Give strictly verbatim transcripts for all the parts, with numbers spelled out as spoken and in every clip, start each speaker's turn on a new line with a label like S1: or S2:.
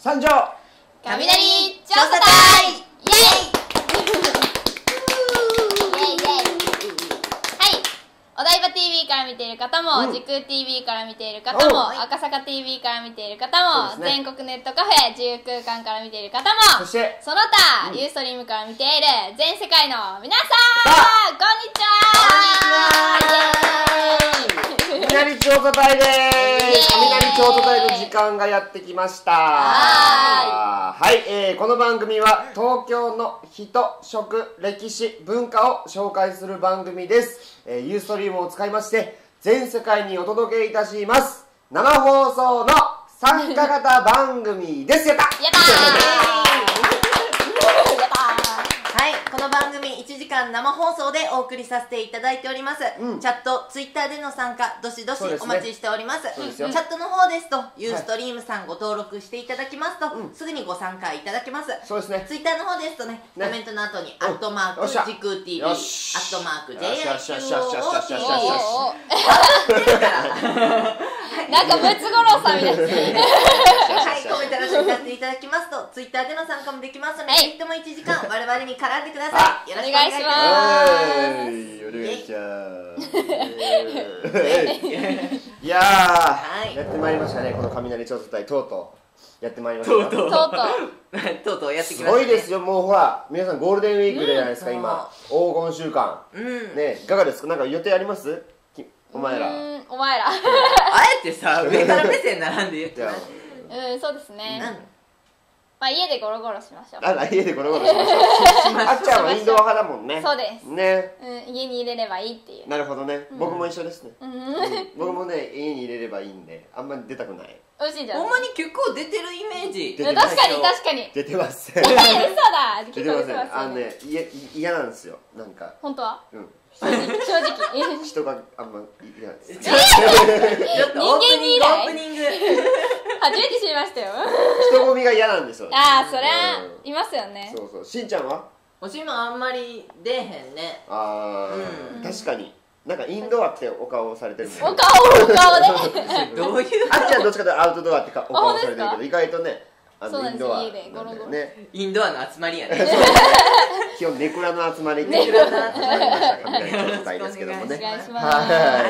S1: 参上
S2: 雷調査隊イエイお台場 ティーブイ から見ている方も、うん、時空 ティーブイ から見ている方も、赤坂 ティーブイ から見ている方も、ね、全国ネットカフェ自由空間から見ている方も、そしてその他、うん、ユーストリームから見ている全世界の皆さん、こんにちは。
S1: 雷調査隊でーす。雷調査隊の時間がやってきました。はい、えー、この番組は東京の人、食、歴史、文化を紹介する番組です。えー、ユーストリームを使いまして全世界にお届けいたします。生放送の参加型番組です。やった
S2: やったー
S3: はい、この番組いちじかん生放送でお送りさせていただいております。うん、チャット、ツイッターでの参加、どしどしお待ちしております。すね、チャットの方ですと、ユーストリームさんご登録していただきますと、はい、すぐにご参加いただけます。
S1: そうですね。
S3: ツイッターの方ですとね、コメントの後に、アットマーク、時空 ティーブイ、アットマーク、ジェイアイキューオーティー
S2: なんかムツゴロウさんみたいな。
S3: はい、コメント欄にさせていただきますと、ツイッターでの参加もできますので、ぜひともいちじかん我々に絡んでください。よろしくお願いします。
S1: お願いします。いやー、やってまいりましたね、この雷調査隊、とうとうやってまいりました。
S3: とうとうとうとうとうやってきましたね。
S1: すごいですよ、もうほら、皆さんゴールデンウィークじゃないですか、今、黄金週間。ね、いかがですか、なんか予定あります？お前ら。
S2: お前ら。
S3: あえてさ、上から目線並んで言ってない。
S2: うん、そうですね。まあ家でゴロゴロしましょう。
S1: あら、家でゴロゴロしましょう。あっちゃんはインドア派だもんね。
S2: そうです。
S1: ね。
S2: うん、家に入れればいいっていう。
S1: なるほどね。僕も一緒ですね。僕もね、家に入れればいいんで、あんまり出たくない。
S2: 美味しいじゃん。
S3: ほんまに結構出てるイメージ。
S2: 確かに確かに。
S1: 出てます。
S2: え、嘘だ。
S1: 出てます。あのね、嫌なんですよ。なんか。
S2: 本当は？
S1: うん。
S2: 正直
S1: 人があんま嫌です。
S2: 人間にいない。
S3: オープニング
S2: 初めて知りましたよ。
S1: 人混みが嫌なんですよ。
S2: ああ、そりゃいますよね。
S1: そうそう。しんちゃんは？
S3: おしもあんまり出えへんね。
S1: ああ、確かに。なんかインドアってお顔されてるもん。
S2: お顔お顔で。
S3: どういう？
S1: あっちゃんどっちかというとアウトドアってお顔されてるけど、意外とね、あのインドア
S2: ね。
S3: インドアの集まりやね。
S1: 基本ネクラの集まりっていうのが始まりました雷調査隊ですけどもね。はい。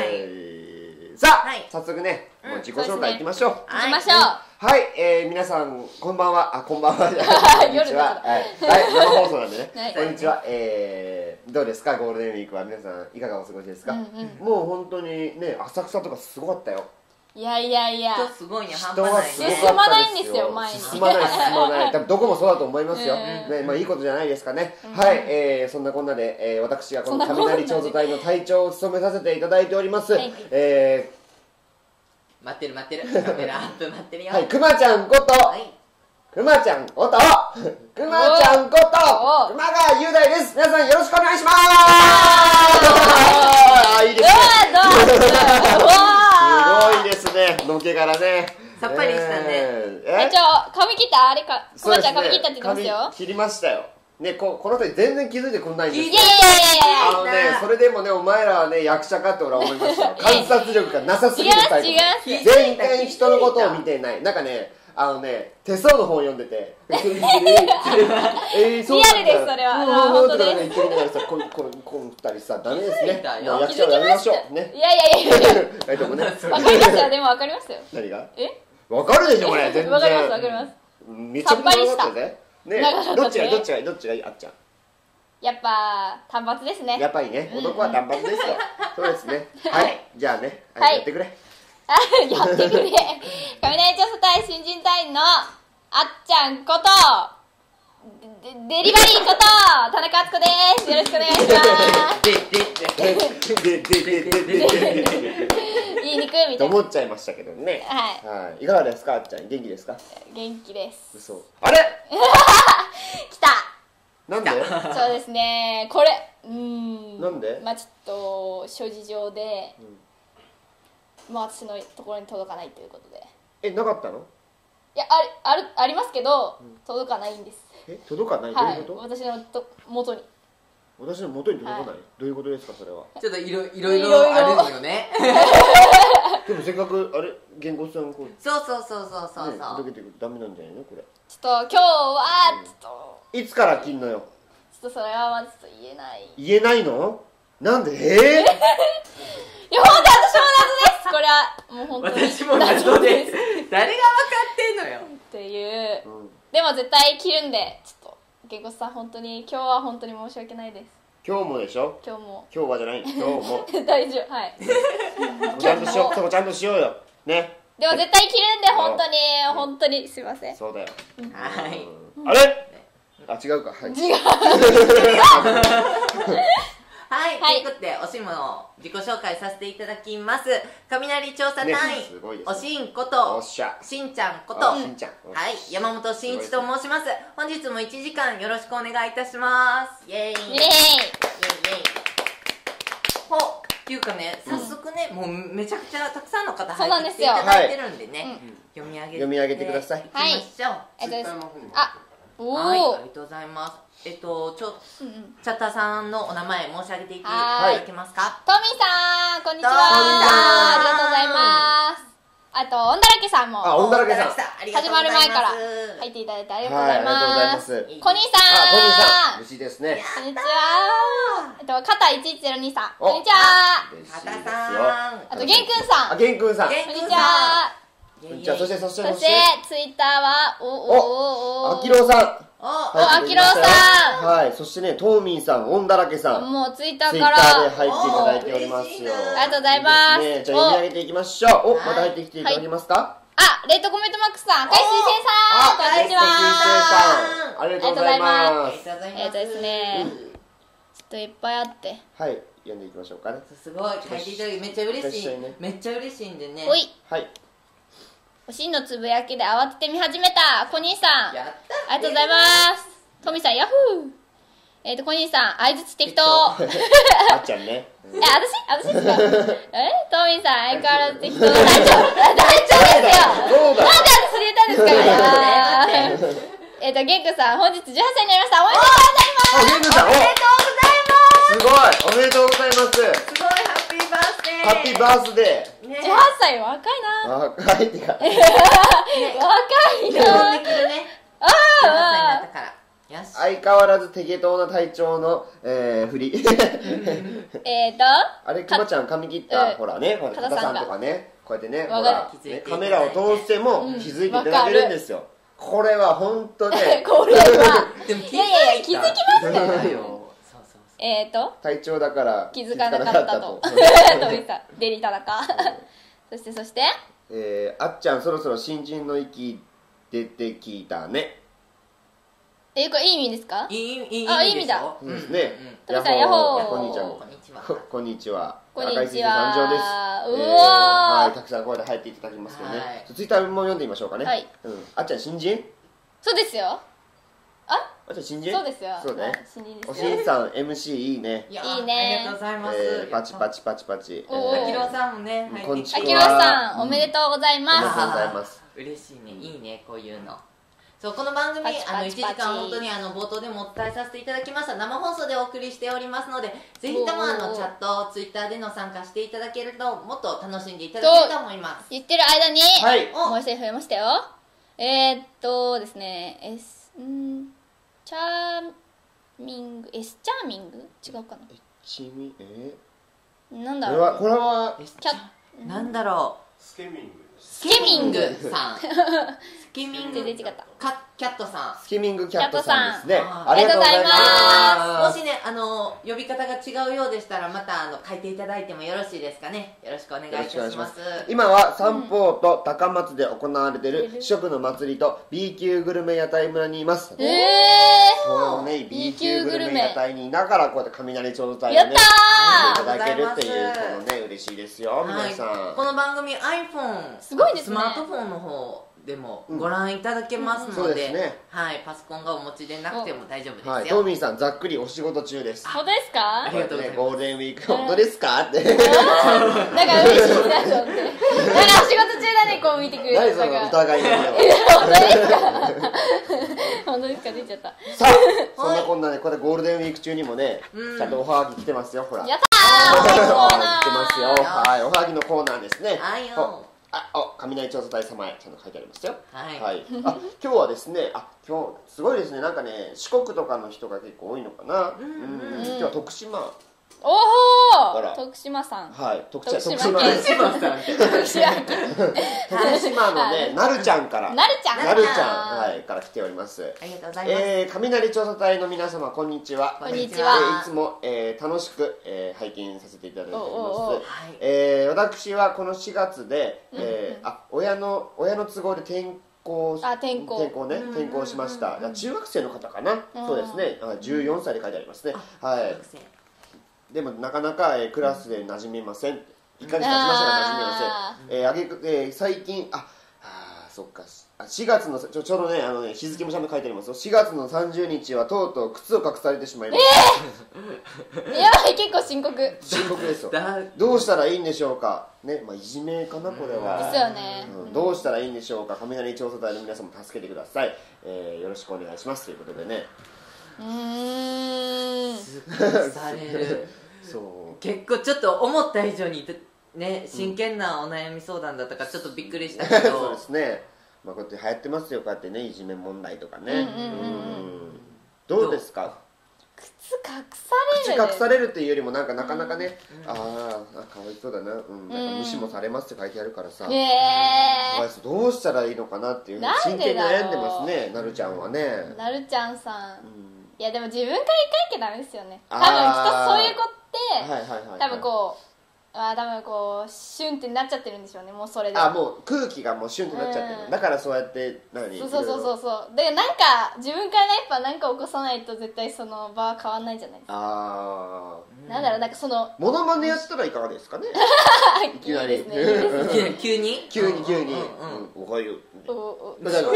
S1: さあ、早速ね、もう自己紹介いきましょう。
S2: いきましょう。
S1: はい、え皆さんこんばんは。あ、こんばんは。こんにちは。はい、生放送なんでね。こんにちは。えどうですか、ゴールデンウィークは皆さんいかがお過ごしですか？もう本当にね、浅草とかすごかったよ。
S2: いやいやいや、
S3: 人すごいね、半端ないね。
S2: 進まないんですよ、前に。
S1: 進まない進まない。多分どこもそうだと思いますよ。ね、まあいいことじゃないですかね。はい、えそんなこんなで、え私がこの雷調査隊の隊長を務めさせていただいております。え
S3: 待ってる待ってる。カメラアップ待ってるよ。
S1: はい、くまちゃんこと、くまちゃんこと、くまちゃんこと、熊谷雄大です。皆さんよろしくお願いします。いいですね。すごいですね、のけからね。
S3: さっぱりしたね。
S2: 隊長、髪切った？あれか、くまちゃん髪切ったって言ってますよ。
S1: 切りましたよ。ね、ここの人全然気づいてくんないんですよ。
S2: いやいやいやいや、
S1: あのね、それでもね、お前らはね、役者かって俺は思いましたよ。観察力がなさすぎるタイプ。
S2: 違う違う。
S1: 全然人のことを見てない。なんかね、あのね、手相の本読んでて、えー、
S2: そうなんだ。リアルです、それは。本当です。
S1: 言ってみながらさ、こん、こん、こんったりさ、ダメですね。もう役者をやめましょう。ね。
S2: いやいやいやいや。
S1: え、でもね。
S2: わかりますよ、でもわかりますよ。
S1: 何が？
S2: え？
S1: わかるでしょ、これ、全然。
S2: わかります、わかります。
S1: めちゃくちゃ長かったね。ね、どっちがいい、どっちがいい、どっちがいい、あっちゃん。
S2: やっぱ単発ですね。
S1: やっぱりね、男は単発ですよ。そうですね。はい、じゃあね、やってくれ。
S2: やってくれ。雷調査隊新人隊員のあっちゃんことデリバリーこと田中敦子です。よろしくお願いします。言いにくいみたいな。
S1: と思っちゃいましたけどね。はい。いかがですか、あっちゃん、元気ですか？
S2: 元気です。
S1: 嘘。あれ？
S2: 来た。
S1: なんで？
S2: そうですね、これうーん
S1: なんで？
S2: まあちょっと諸事情で、うん、まあ私のところに届かないということで。
S1: え、なかったの？
S2: いや、ある、ある、ありますけど、うん、届かないんです。
S1: え、届かない？
S2: はい、
S1: どういうこと？
S2: 私のと元に。
S1: 私の元に届かない、はい、どういうことですか、それは。
S3: ちょっといろいろいろあるのよね。
S1: でもせっかくあれ原稿さんこう
S3: そうそうそうそうそうそう、ね、
S1: 届けてくるダメなんじゃないのこれ。
S2: ちょっと今日はちょっと、
S1: うん、いつから切んのよ。
S2: ちょっとそれはまずちょっと言えない。
S1: 言えないの？なんで？えー、いや
S2: 本当私も謎です。これはもう本当に
S3: 私も謎です。誰が分かってんのよ
S2: っていう、うん、
S1: で
S2: でも絶対切るんでちょっとゲコさん本当に今日は本当に申し訳ないです。
S1: 今日もでしょ。
S2: 今日も
S1: 今日はじゃない今日も
S2: 大丈夫はい
S1: ちゃんとしようそこちゃんとしようよね。
S2: でも絶対切るんで本当に本当にすいません。
S1: そうだよ。
S3: はい。
S1: あれ？あ違うか。はい。
S2: 違う。
S3: はい、はい、ということでおしんの自己紹介させていただきます。雷調査隊、ね、おしんことしんちゃんことしんちゃん、はい、山本慎一と申します。本日もいちじかんよろしくお願いいたします。イエーイイエーイイエーイほっていうかね、早速ね、うん、もうめちゃくちゃたくさんの方入ってきていただいてるんでね、で読み上げて
S1: 読み上げてください。
S3: いきましょう。
S2: はい、
S3: あはい、ありがとうございます。えっと、ちょ、うんうん、チャッターさんのお名前申し上げていただけますか。
S2: トミーさん、こんにちは。ありがとうございます。あと、オンダラケさんも。
S1: あ、オンダラケさん。
S2: 始まる前から入っていただいてありがとうございます。はい、ありがとうございます。コニーさん。
S1: あ、コニーさん。嬉しいですね。
S2: こんにちは。えっと、カタいちいちゼロにさん。こんにちは。
S3: カタさん。
S2: あと、ゲンくんさん。
S1: あ、ゲンくんさん。
S2: こんにちは。
S1: じゃあそしてそして
S2: そしてツイッターはおおお
S1: おあきろうさん
S2: おあきろうさん
S1: はい。そしてねトーミンさんオンだらけさん
S2: もうツイッターから
S1: ツイッターで入っていただいておりますよ。
S2: ありがとうございます。
S1: ね、じゃあ読み上げていきましょう。おまた入ってきていただけますか。
S2: あレッドコメントマックスさん赤石水星さんこんにちは。
S1: ありがとうございます。
S2: えっとですねちょっといっぱいあって
S1: はい読んでいきましょうかね。
S3: すごい書いていただきめっちゃ嬉しいめっちゃ嬉しいんでね。
S2: ほい
S1: はい
S2: おしんのつぶやきで慌てて見始めたコニーさん
S3: やった
S2: ありがとうございます。トミーさんヤッフーえっとコニーさん相づち適当
S1: あっちゃんね
S2: え私私ですかえトミーさん相変わらず適当大丈夫大丈夫ですよなんで私それ言ったんですかえっとゲンクさん本日じゅうはっさいになりましたおめでとうございます
S1: おめでとうございます。
S3: すごいおめでとうございます。すごいハッピーバースデー
S1: ハッピーバースデー。
S2: じゅうはっさい若いな。
S1: 若いってか。
S2: 若いな。
S3: できるね。
S2: ああ。
S1: 相変わらず手下等な体調のえ振り。
S2: えっと。
S1: あれくまちゃん髪切ったほらね、加田さんとかね、こうやってね、ほらカメラを通しても気づいていただけるんですよ。これは本当ね。
S2: これは。
S3: でも
S2: いやいやいや気づきますよ。えーと
S1: 体調だから
S2: 気づかなかったとトミさんデリ田中そしてそして
S1: えー、あっちゃんそろそろ新人の息出てきたね。
S2: えー、これいい意味ですか。
S3: いい意味
S2: あいい意味だ
S1: そうですね。
S2: トミさんヤホー
S1: こんにちはこんにちは
S2: こんにちは
S1: 赤い水星参上です。
S2: うわ
S1: はいたくさんこれで入っていただきますけどね。ツイッターも読んでみましょうかね。はいあっちゃん新人
S2: そうですよ。あ
S1: あじゃあ新人
S2: そうですよ。
S1: そうね。
S2: 新人ですよ。
S1: おしんさん エムシー いいね。
S2: いいね。
S3: ありがとうございます。
S1: えー、パチパチパチパチ。
S3: あきろうさんもね。
S1: こんにちは。
S2: あきろうさんおめでとうございます。
S1: おめでとうございます。
S3: 嬉しいね。いいねこういうの。そうこの番組あのいちじかん本当にあの冒頭でもお伝えさせていただきました生放送でお送りしておりますのでぜひともあのチャットツイッターでの参加していただけるともっと楽しんでいただけると思います。
S2: 言ってる間に
S1: はい
S2: もう一人増えましたよ。えー、っとですね S んチャーミング S チャーミング違うかな。
S1: えちみえ
S2: なんだろう
S1: これは
S3: キャなんだろう
S4: スケミング
S2: スケミング
S3: さんスケミング
S2: 全然違った
S3: カキャットさん
S1: スケミングキャットさんですね。
S2: ありがとうございま
S3: す。もしねあの呼び方が違うようでしたらまたあの書いていただいてもよろしいですかね。よろしくお願いいたします。
S1: 今は三宝と高松で行われている食の祭りと B 級グルメ屋台村にいます。
S2: えー
S1: このね B 級グルメ屋台にいながらこうやって雷ちょうど隊
S2: をね
S1: いただけるっていうこのね嬉しいですよ皆さん。
S3: この番組 iPhone
S2: すごいですね。
S3: スマートフォンの方でもご覧いただけますので、はいパソコンがお持ちでなくても大丈夫ですよ。
S1: はいトーミーさんざっくりお仕事中です。
S2: 本当ですか。
S3: ありがとうございます。
S1: ゴールデンウィーク本当ですかって
S2: なんか嬉しいなと思ってなんかお仕事中だねこを見てくれる方が
S1: 何その疑いの目を
S2: 本当ですか本当ですか出ちゃった
S1: さあそんなこんなねこれゴールデンウィーク中にもねちゃんとおはがき来てますよほら
S2: やったーおはぎコーナー
S1: 来てますよはいおはがきのコーナーですね
S3: はいよ
S1: あ、あ、雷調査隊様へちゃんと書いてありますよ
S3: はい、
S1: はい、あ、今日はですねあ、今日すごいですねなんかね四国とかの人が結構多いのかなうん、今日は徳島
S2: おお徳島さん
S1: はい徳
S2: 島
S1: 徳島
S3: 徳島さんって
S2: 徳島
S1: 徳島のねなるちゃんから
S2: なるちゃん
S1: なるちゃんはいから来ております
S3: ありがとうございます
S1: えー雷調査隊の皆様こんにちは
S2: こんにちは
S1: えーいつもえー楽しくえー拝見させていただいており
S2: おうおうおう
S1: ますえー私はこのしがつでえーあ親の親の都合で転校
S2: あ転校
S1: 転校ね転校しました中学生の方かなそうですねあじゅうよんさいで書いてありますねはいでもなかなか、えー、クラスで馴染めませんいっかげつ経ちましたが馴染めません、えー、あげく、えー、最近ああそっかしがつのちょちょうどねあのね日付もちゃんと書いてありますよしがつのさんじゅうにちはとうとう靴を隠されてしまいました
S2: えー、やばい結構深刻
S1: 深刻ですよどうしたらいいんでしょうかねまあいじめかなこれは
S2: ですよね、
S1: うん、どうしたらいいんでしょうか雷調査隊の皆さんも助けてください、えー、よろしくお願いしますということでね
S2: うーん
S3: される
S1: そう
S3: 結構ちょっと思った以上にね真剣なお悩み相談だったからちょっとびっくりしたけど
S1: そうですね、まあ、こうやって流行ってますよこうやってねいじめ問題とかね、うんうんうんうん、どうですか
S2: 靴隠される
S1: 口隠されるっていうよりもなんかなかなかね、うん、ああかわいそうだな、うん、なんか無視もされますって書いてあるからさ、
S2: へえ
S1: ー、どうしたらいいのかなっていう真剣に悩んでますねなるちゃんはね
S2: なるちゃんさん、うん、いやでも自分から行かなきゃダメですよね多分人そういう子って、はいはいはいはい、多分こうあ多分こうシュンってなっちゃってるんでしょうねもうそれで
S1: あもう空気がもうシュンってなっちゃってる、うん、だからそうやって何
S2: そうそうそうそうそうでなんか自分からやっぱ何か起こさないと絶対その場は変わんないじゃないですかああなんだろうなんかその
S1: モノマネやったらいかがですかねいきなり
S2: いいですねいいですね
S3: 急に
S1: 急に急におはようだから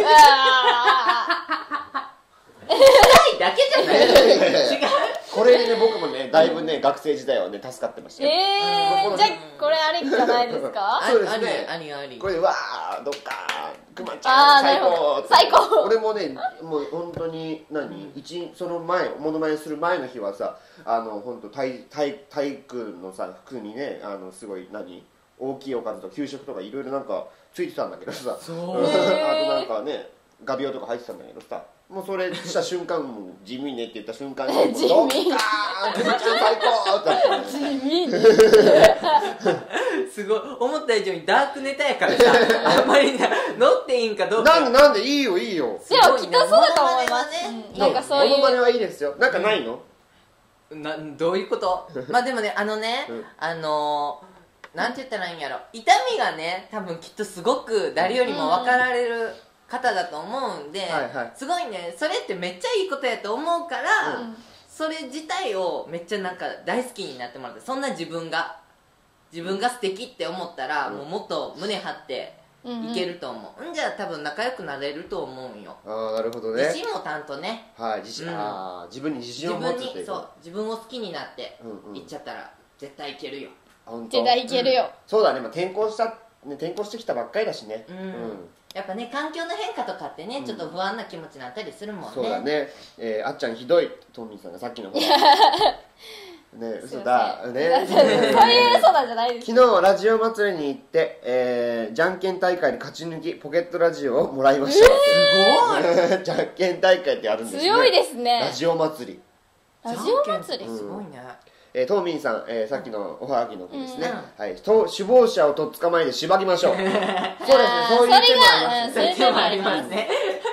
S3: だけじゃない違う
S1: これね僕もねだいぶね学生時代はね助かってましたよ
S2: えー、じゃあこれあれじゃないですか
S1: そうですね
S3: ありあり
S1: これでわーどっかくまちゃん最高
S2: 最高
S1: 俺もねもう本当に何一その前モノマネする前の日はさあの本当体体体育のさ服にねあのすごい何大きいおかずと給食とかいろいろなんかついてたんだけどさあとなんかね画鋲とか入ってたんだけどさもうそれした瞬間もう地味ねって言った瞬間に
S2: 地味
S1: ドッカーンくまちゃん最高ってなって
S2: 地味ね
S3: すごい思った以上にダークネタやからさあんまりな乗っていいんかどうか
S1: なんでなんでいいよいいよ
S2: でもきっとそうだと思います、
S3: ね
S2: うん、なんかそういう
S1: モノマネはいいですよなんかないの、
S3: うん、などういうことまあでもねあのね、うん、あのー、なんて言ったらいいんやろ痛みがね多分きっとすごく誰よりも分かられる方だと思うんで、はいはい、すごいねそれってめっちゃいいことやと思うから、うん、それ自体をめっちゃなんか大好きになってもらってそんな自分が自分が素敵って思ったら、うん、もうもっと胸張っていけると思う、うん、うん、じゃあ多分仲良くなれると思うんよ
S1: ああなるほどね
S3: 自信もたんとね
S1: はい自信、うん、あ自分に自信を持つっていう
S3: そう自分を好きになっていっちゃったら、うんうん、絶対いけるよ
S2: 絶対いけるよ、うん、
S1: そうだね、まあ、転校した、ね、転校してきたばっかりだしね
S3: うん、うんやっぱね環境の変化とかってね、うん、ちょっと不安な気持ちになったりするもんね
S1: そうだね、えー、あっちゃんひどいトミーさんがさっきのほらね嘘だね
S2: そういう嘘だじゃないです
S1: 昨日ラジオ祭りに行って、えー、じゃんけん大会で勝ち抜きポケットラジオをもらいました、
S3: えー、すごい
S1: じゃんけん大会ってあるんですね
S2: 強いですね
S1: ラジオ祭り
S2: ラジオ祭り、
S3: うん、すごいね
S1: えー、トーミンさん、えー、さっきのおはがきの日ですね、うんはい、と首謀者をとっ捕まえて縛りましょうそうですねそういう手もあります
S2: そういう手もありますね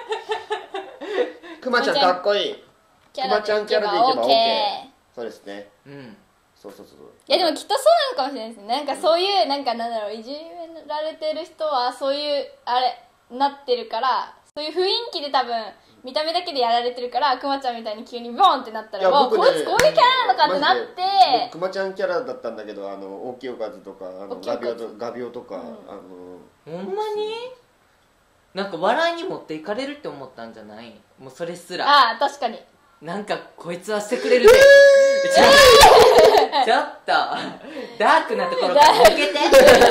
S1: くまちゃんかっこいいくまちゃんキャラでいけば OK そうですねうんそうそうそう
S2: いやでもきっとそうなのかもしれないですねなんかそういうなんかなんだろういじめられてる人はそういうあれなってるからそういう雰囲気で多分見た目だけでやられてるからくまちゃんみたいに急にボーンってなったらもう、ね、こいつこういうキャラなのかってなって
S1: くまちゃんキャラだったんだけどあの大きいおかずとかあの画鋲と画鋲とか、うん、あ
S3: のほんまになんか笑いに持っていかれるって思ったんじゃないもうそれすら
S2: ああ確かに
S3: なんかこいつはしてくれるでちょっとダークなところから抜けて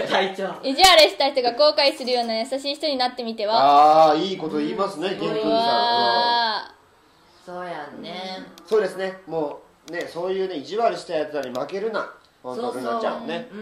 S3: 隊長
S2: 意地悪した人が後悔するような優しい人になってみては。
S1: ああ、いいこと言いますね、元君さん。
S3: そうやんね。
S1: そうですね、もうね、そういうね、意地悪したやつらに負けるな、本当ルナちゃんね。うん。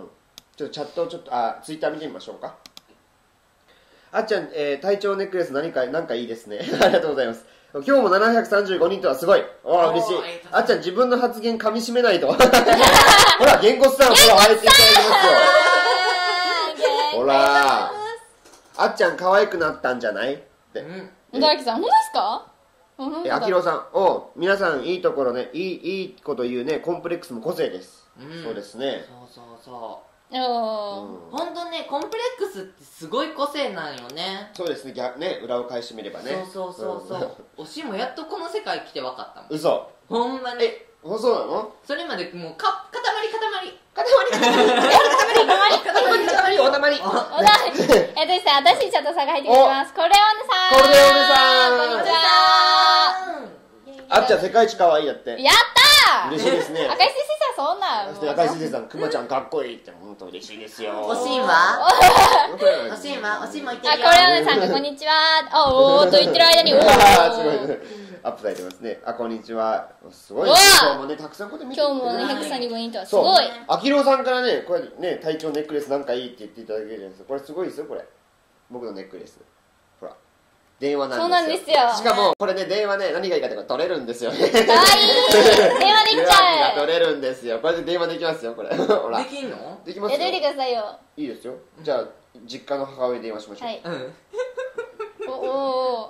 S1: ちょっとチャットをちょっと、あ、ツイッター見てみましょうか。あっちゃん、えー、体調ネックレス何か、なんかいいですね。ありがとうございます。今日もななひゃくさんじゅうごにんとはすごい。おー、嬉しい。あっちゃん、自分の発言噛み締めないと。ほら、げんこつさん、ほら、入っていただきますよ。ほら、あっちゃん可愛くなったんじゃないって。
S2: うん。大樹さん、本当ですか？
S1: え、あきろうさん、お皆さんいいところね、いい、いいこと言うね、コンプレックスも個性です。うん、そうですね。
S3: そうそうそう。
S2: うん、
S3: 本当ね、コンプレックスってすごい個性なんよね。
S1: そうですね、逆ね、裏を返してみればね。
S3: そうそうそうそう。おしもやっとこの世界来て分かったもん。
S1: 嘘。
S3: ほんまに。
S1: え、そうなの？
S3: それまでもうか塊塊
S1: 塊塊塊塊塊おたまり。
S2: おだえっとですね、私ちょっと差が入ってきます。コレオネさん。
S1: コレオネさん。
S2: こんにちは。
S1: あっちゃん世界一可愛いだって。
S2: やったー。
S1: 嬉しいですね。
S2: 赤井先生さんそんな。
S1: そして赤井先生さん、くまちゃんかっこいいって本当嬉しいですよ。
S3: おしんは？おしんは？おしんも言ってるよ。
S2: あ、コレオネさんがこんにちは。あ、おーと言ってる間におー。
S1: すごい。アップされてますね。あ、こんにちは。すごい。今日もね、たくさんこうやって見て
S2: 今日もね、ひゃくさんじゅうごにんとはすごい。
S1: あきろうさんからね、これね、体調ネックレスなんかいいって言っていただけるじゃないですか。これすごいですよ、これ。僕のネックレス。ほら。電話なんですよ。そうなんですよ。しかも、これね、電話ね、何がいいかって取れるんですよね。かわいい。電話できちゃう。取れるんですよ。これで電話できますよ、これ。ほら。
S3: できんの？
S1: できますよ。
S2: やってみてくださいよ。
S1: いいですよ。じゃあ、実家の母親に電話しましょう。はい。
S2: おお。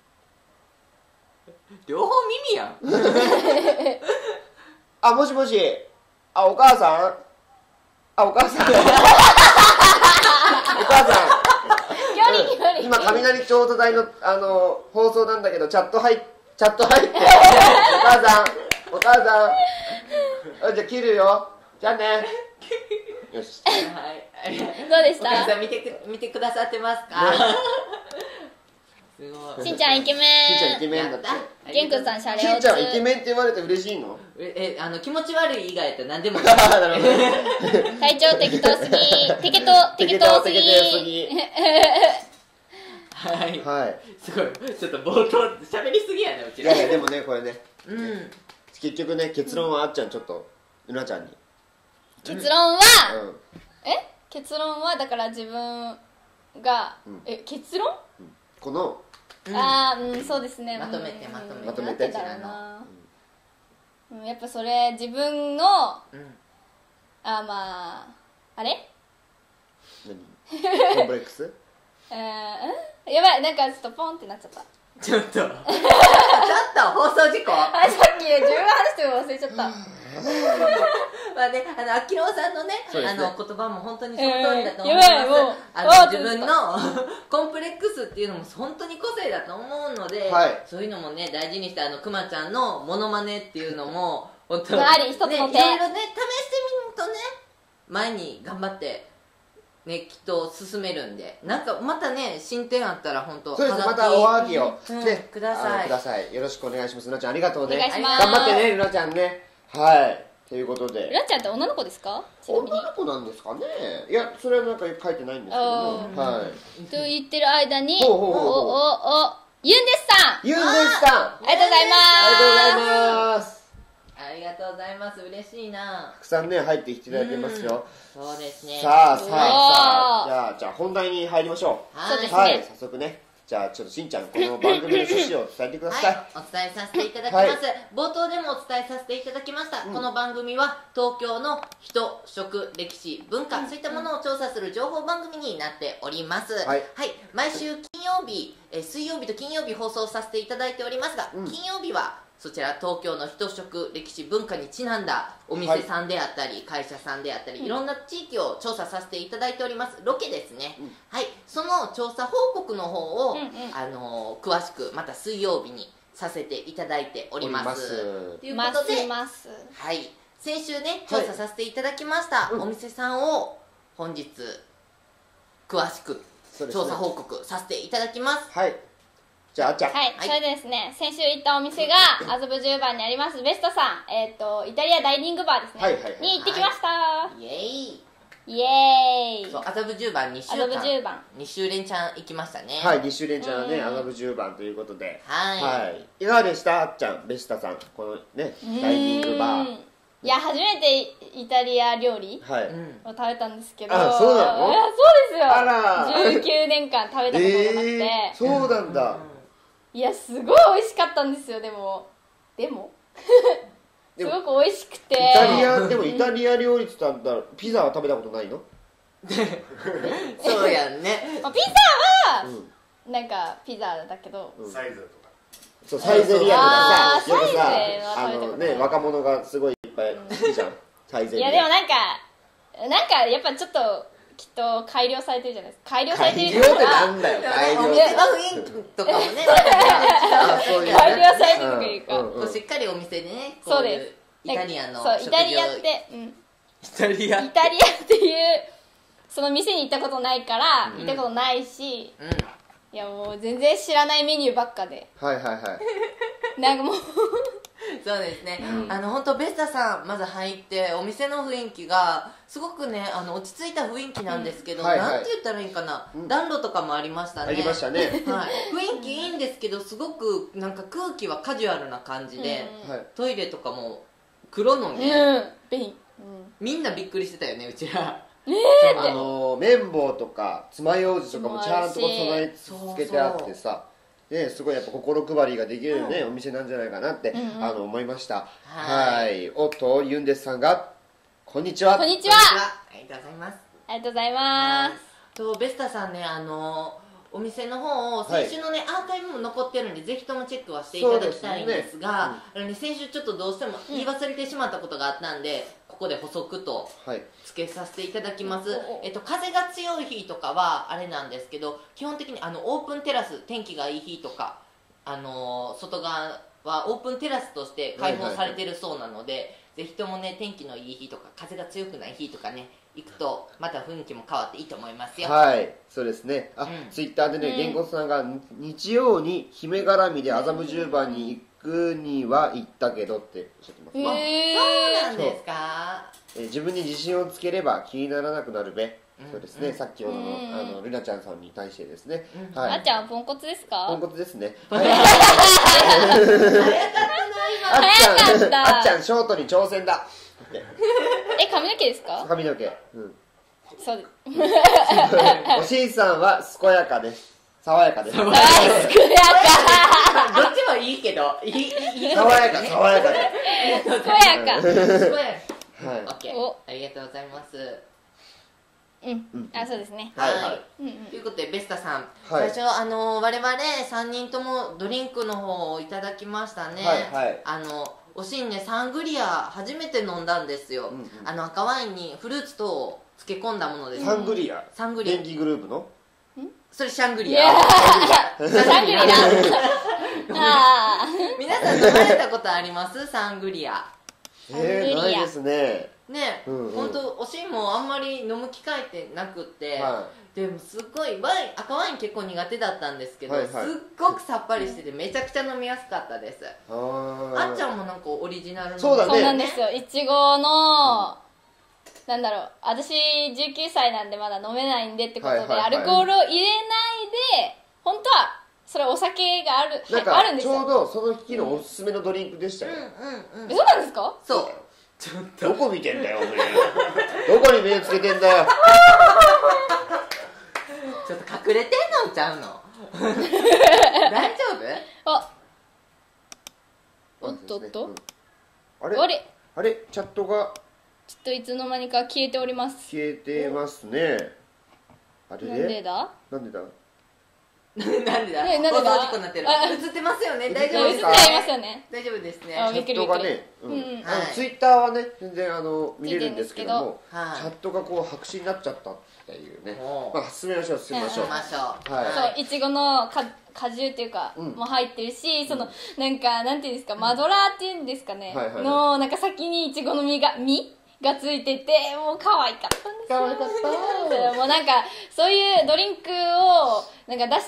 S3: 両方耳やん。
S1: あ、もしもし。あ、お母さん。あ、お母さん。お母さん。今雷ちょうど台のあの放送なんだけどチャット入チャット入ってお母さんお母さんあじゃあ切るよじゃあねよし
S3: はい
S2: どうでした？
S3: お母さん見てく見てくださってますか？
S2: すごい。しんちゃんイケメン。
S1: しんちゃんイケメンだって。
S2: げんくんさんシャレオツ。
S1: しんちゃんイケメンって言われて嬉しいの？
S3: ええあの気持ち悪い以外と何でも。
S1: なるほど。
S2: 体調適当すぎ。適当適当すぎ。
S3: はい、はい、すごいちょっと冒頭喋りすぎやねうちら。
S1: いやいやでもねこれね、うん、結局ね結論はあっちゃんちょっとうなちゃんに
S2: 結論は、うん、え結論はだから自分が、うん、え結論、
S1: うん、この、
S2: うん、ああうんそうですね
S3: まとめてまとめて
S1: まとめて
S2: だろうな、うん、やっぱそれ自分の、うん、あまああれ
S1: 何コンプレックス
S2: えー、やばいなんかちょっとポンってなっちゃった。
S3: ちょっとちょっと放送事故。
S2: あさっき自分の話して忘れちゃった。
S3: まあねあのあきろうさんのね、ねあの言葉も本当にその通りだと思います。えー、あの自分のコンプレックスっていうのも本当に個性だと思うので、はい、そういうのもね大事にしてあのくまちゃんのモノマネっていうのも本当に、
S2: あり一つの手、ね、いろいろね試してみる
S3: とね前に頑張ってね、きっと進めるんでなんかまたね進展あったら本当
S1: そうですまたおはがきを、
S3: うん、ね、ください
S1: くださいよろしくお願いします。ルナちゃんありがとうね。
S2: お願いします。
S1: 頑張ってねルナちゃんね。はいということで
S2: ルナちゃんって女の子ですか？
S1: 女の子なんですかね。いやそれはなんか書いてないんですけども、はい
S2: と言ってる間に
S1: ほうほうほうほう
S2: おおおユンデスさん
S1: ユンデスさん
S2: ありがとうございます
S1: ありがとうございます。
S3: ありがとうございます嬉しいな。
S1: たくさんね入ってきていただいてますよ。
S3: そうですね。
S1: さあさあさあじゃあじゃあ本題に入りましょう。
S2: はい、
S1: はい、早速ねじゃあちょっとしんちゃんこの番組の趣旨を伝えてください。
S3: はい、お伝えさせていただきます、はい、冒頭でもお伝えさせていただきました、うん、この番組は東京の人、食、歴史、文化、うん、そういったものを調査する情報番組になっております。はい、はい、毎週金曜日、え水曜日と金曜日放送させていただいておりますが、うん、金曜日はそちら東京の人食歴史文化にちなんだお店さんであったり、はい、会社さんであったり、いろんな地域を調査させていただいております。ロケですね、うん、はい、その調査報告の方を、うんうん、あのー、詳しくまた水曜日にさせていただいておりますということで、はい、先週ね調査させていただきました、はい、お店さんを本日詳しく調査報告させていただきます。
S1: はい、じゃああっちゃん、
S2: はい、はい、それでですね先週行ったお店が麻布十番にありますベストさん、えー、とイタリアダイニングバーですね、はいはいはい、に行ってきました、
S3: はい、イエイ
S2: イエーイ。
S3: そう麻布十番にしゅうかん、
S2: 麻布十番
S3: に週連チャン行きましたね。
S1: はい、に週連チャンね、麻布十番ということで、
S3: はい、
S1: はい、いかがでしたあっちゃん、ベスタさん、このねダイニングバー。
S2: いや、初めてイタリア料理
S1: はい
S2: を食べたんですけど、
S1: あ、そうなの？
S2: いや、そうですよ。
S1: あら
S2: じゅうきゅうねんかん食べたことがなくて、
S1: えー、そうなんだ。
S2: いや、すごい美味しかったんですよ。でもでもすごく美味しくて、
S1: イタリアでもイタリア料理って言ったらピザは食べたことないの？
S3: そうやんね、
S2: まあ、ピザは、うん、なんかピザだけど、
S1: うん、
S4: サイズとか
S1: そうサイゼリアとかさ、よくさ
S2: サイゼは
S1: あのね若者がすごいいっぱい好きじゃん、うん、サイゼリア。
S2: いやでもなんかなんかやっぱちょっときっと改良されてるじゃないですか。改良されてる
S1: 改良ってなんだよ、改良
S3: お店の雰囲気とかもね
S2: 改良されてるというか、
S3: うんうんうん、しっかりお店でね、こういうイタリアの
S2: そうイタリアって、うん、
S3: イタリア
S2: イタリアっていうその店に行ったことないから、うん、行ったことないし、うん、いやもう全然知らないメニューばっかで、
S1: はいはいはい
S2: なんかもう
S3: そうですね、うん、あの本当ベスタさんまず入ってお店の雰囲気がすごくね、あの落ち着いた雰囲気なんですけど、うん、はいはい、なんて言ったらいいかな、うん、暖炉とかもありましたね。
S1: ありましたね、はい、
S3: 雰囲気いいんですけどすごくなんか空気はカジュアルな感じで、うん、トイレとかも黒のね、
S2: うん、
S3: みんなびっくりしてたよね、うちら。
S2: えー、
S1: あの綿棒とか爪楊枝とかもちゃんと備え付けてあってさ、ね、すごいやっぱ心配りができるね、うん、お店なんじゃないかなって、うんうん、あの思いました。はい、はい、おっとユンデスさんがこんにちは。
S2: こんにちは。
S3: ありがとうございます。
S2: ありがとうございます。
S3: とベスタさんね、あのお店の方を先週のね、はい、アーカイブも残ってるんでぜひともチェックはしていただきたいんですが、そうですね、うん、あのね、先週ちょっとどうしても言い忘れてしまったことがあったんで、うん、ここで補足と付けさせていただきます、はい、えっと、風が強い日とかはあれなんですけど、基本的にあのオープンテラス、天気がいい日とか、あの外側はオープンテラスとして開放されてるそうなので、はいはいはい、ぜひともね、天気のいい日とか風が強くない日とかね行くとまた雰囲気も変わっていいと思いますよ。
S1: はい、そうですね。あ、うん、ツイッターでね、げんこつさんが日曜に姫絡みで麻布十番に行くには行ったけどっておっしゃってます。
S3: へー、そうなんですか。
S1: え自分に自信をつければ気にならなくなるべ。うん、そうですね、うん、さっきの、うん、あのルナちゃんさんに対してですね、
S2: うん、はい、あっちゃんポンコツですか？
S1: ポンコツですね。
S3: はい、早
S2: かった。
S1: あっちゃんショートに挑戦だ。
S2: え、髪の毛ですか？
S1: 髪の毛、うん、
S2: そうです。
S1: おしんさんは健やかです。爽やかです。
S2: 健やか。
S3: どっちもいいけど、いい、
S1: 爽やか、爽やかで。
S2: 健やか。
S3: 健やか。はい。
S2: オッケー。
S3: ありがとうございます。
S2: うん、あ、そうですね。
S3: はい。ということでベスタさん、最初あの我々さんにんともドリンクの方をいただきましたね。
S1: はいはい。
S3: あのおしんね、サングリア初めて飲んだんですよ。あの赤ワインにフルーツ等を漬け込んだものです。
S1: サングリア。
S3: サングリア。
S1: 電気グループの？
S3: それシャングリア。
S2: サングリア。
S3: 皆さん飲まれたことあります？サングリア。
S1: えー、ないですね。
S3: ね、本当おしんもあんまり飲む機会ってなくって、はい、でもすっごいワイン、赤ワイン結構苦手だったんですけど、はいはい、すっごくさっぱりしててめちゃくちゃ飲みやすかったです。あっちゃんもなんかオリジナルの、
S1: そうだね、
S2: そうなんですよ。いちごの、うん、なんだろう、私じゅうきゅうさいなんでまだ飲めないんでってことで、はいはいはい、アルコールを入れないで、本当はそれお酒がある、
S1: なんかあるんですよ。ちょうどその日のおすすめのドリンクでしたよ。
S3: うんうんうん。
S2: そうなんですか？
S3: そう。
S1: ちょっとどこ見てんだよ、どこに目つけてんだよ。
S3: ちょっと隠れてんのちゃうの？大丈夫？
S2: あ、おっとっと、うん、
S1: あれ
S2: あれ
S1: あれチャットが
S2: ちょっといつの間にか消えております。
S1: 消えてますね。あれ
S2: なんでだ
S1: なんでだ
S3: なんでだ、
S2: ね、なんでだ、
S3: 放送事故になってる。映ってますよね。大丈夫ですか？
S2: 映ってますよね。
S3: 大丈夫ですね。
S2: あ、びっくりびっくり。
S1: ね、うんうん、あのツイッターはね全然あの見れるんですけども、
S3: はい、
S1: チャットがこう白紙になっちゃったっていうね。まあ進めましょう進めましょう。
S3: 進めましょう。
S2: はい。そう、いちごのか果汁っていうか、うん、も入ってるし、その、うん、なんかなんていうんですか、マドラーっていうんですかね、うん、のなんか先にいちごの実が実がついてて、もう可愛かったんですよ。
S1: 可愛かった。
S2: もうなんかそういうドリンクをなんか出し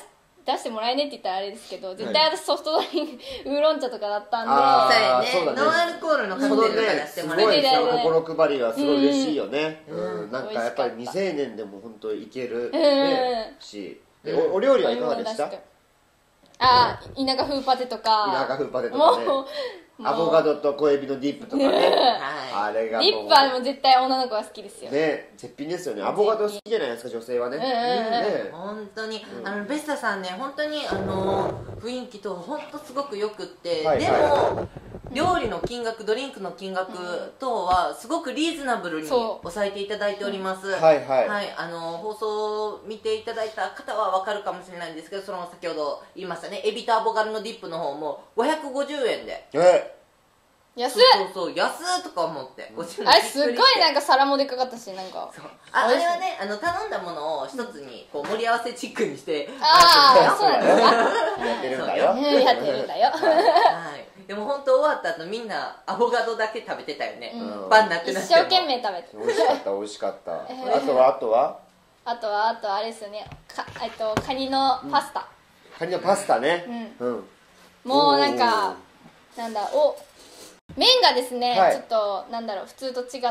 S2: 出してもらえねって言ったらあれですけど、絶対私ソフトドリンクウーロン茶とかだったんで、
S3: あ
S1: そうだね、
S3: ノンアルコールのカクテルとかやってもらえる、
S1: すごい心配りがすごい嬉しいよね。なんかやっぱり未成年でも本当いけるし、お料理はいかがでした？
S2: あ、田舎風パテとか、
S1: 田舎風パテとかね、アボカドと小エビのディップとかね、あれがもう
S2: ディップはもう絶対女の子が好きですよ
S1: ね。絶品ですよね。アボカド好きじゃないですか、女性はね。
S3: 本当にあのベスタさんね、本当にあの雰囲気と本当すごくよくって、でも料理の金額、ドリンクの金額等はすごくリーズナブルに抑えていただいております。はいはい、はい、あの放送を見ていただいた方は分かるかもしれないんですけど、その先ほど言いましたね、エビとアボカドのディップの方もごひゃくごじゅうえんで、
S1: え
S3: 安っ、そうそう安っとか思って、
S2: うん、あれすごいなんか皿もでかかったし、なんか
S3: あ, あれはね、あの頼んだものを一つにこう盛り合わせチックにして、
S2: ああそうなんですか、
S1: やってるんだよ、
S2: やってるんだよ。
S3: はい、でも本当終わった後みんなアボカドだけ食べてたよね、うん、パンなってなっても
S2: 一生懸命食べて
S1: 美味しかった美味しかった。あとはあとは
S2: あとはあとあれですよね、かえっとカニのパスタ、
S1: うん、カニのパスタね、うん、うん、
S2: もうなんかなんだお麺がですね、はい、ちょっとなんだろう普通と違って、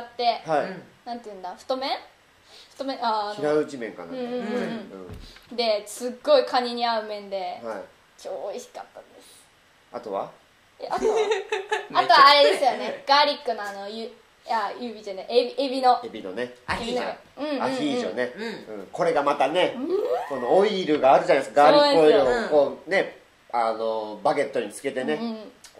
S2: はい、なんていうんだ、太麺太麺、あ
S1: 平打ち麺かな、
S2: ですっごいカニに合う麺で、はい、超美味しかったです。
S1: あとは
S2: えあとはあとはあれですよね、ガーリックのあのゆいや指じゃないエビ、エビの
S1: エビのね
S3: アヒージョ、
S1: アヒージョね、うんうん、これがまたね、うん、このオイルがあるじゃないですか、ガーリックオイルをこうね、あのバゲットにつけてね、うん、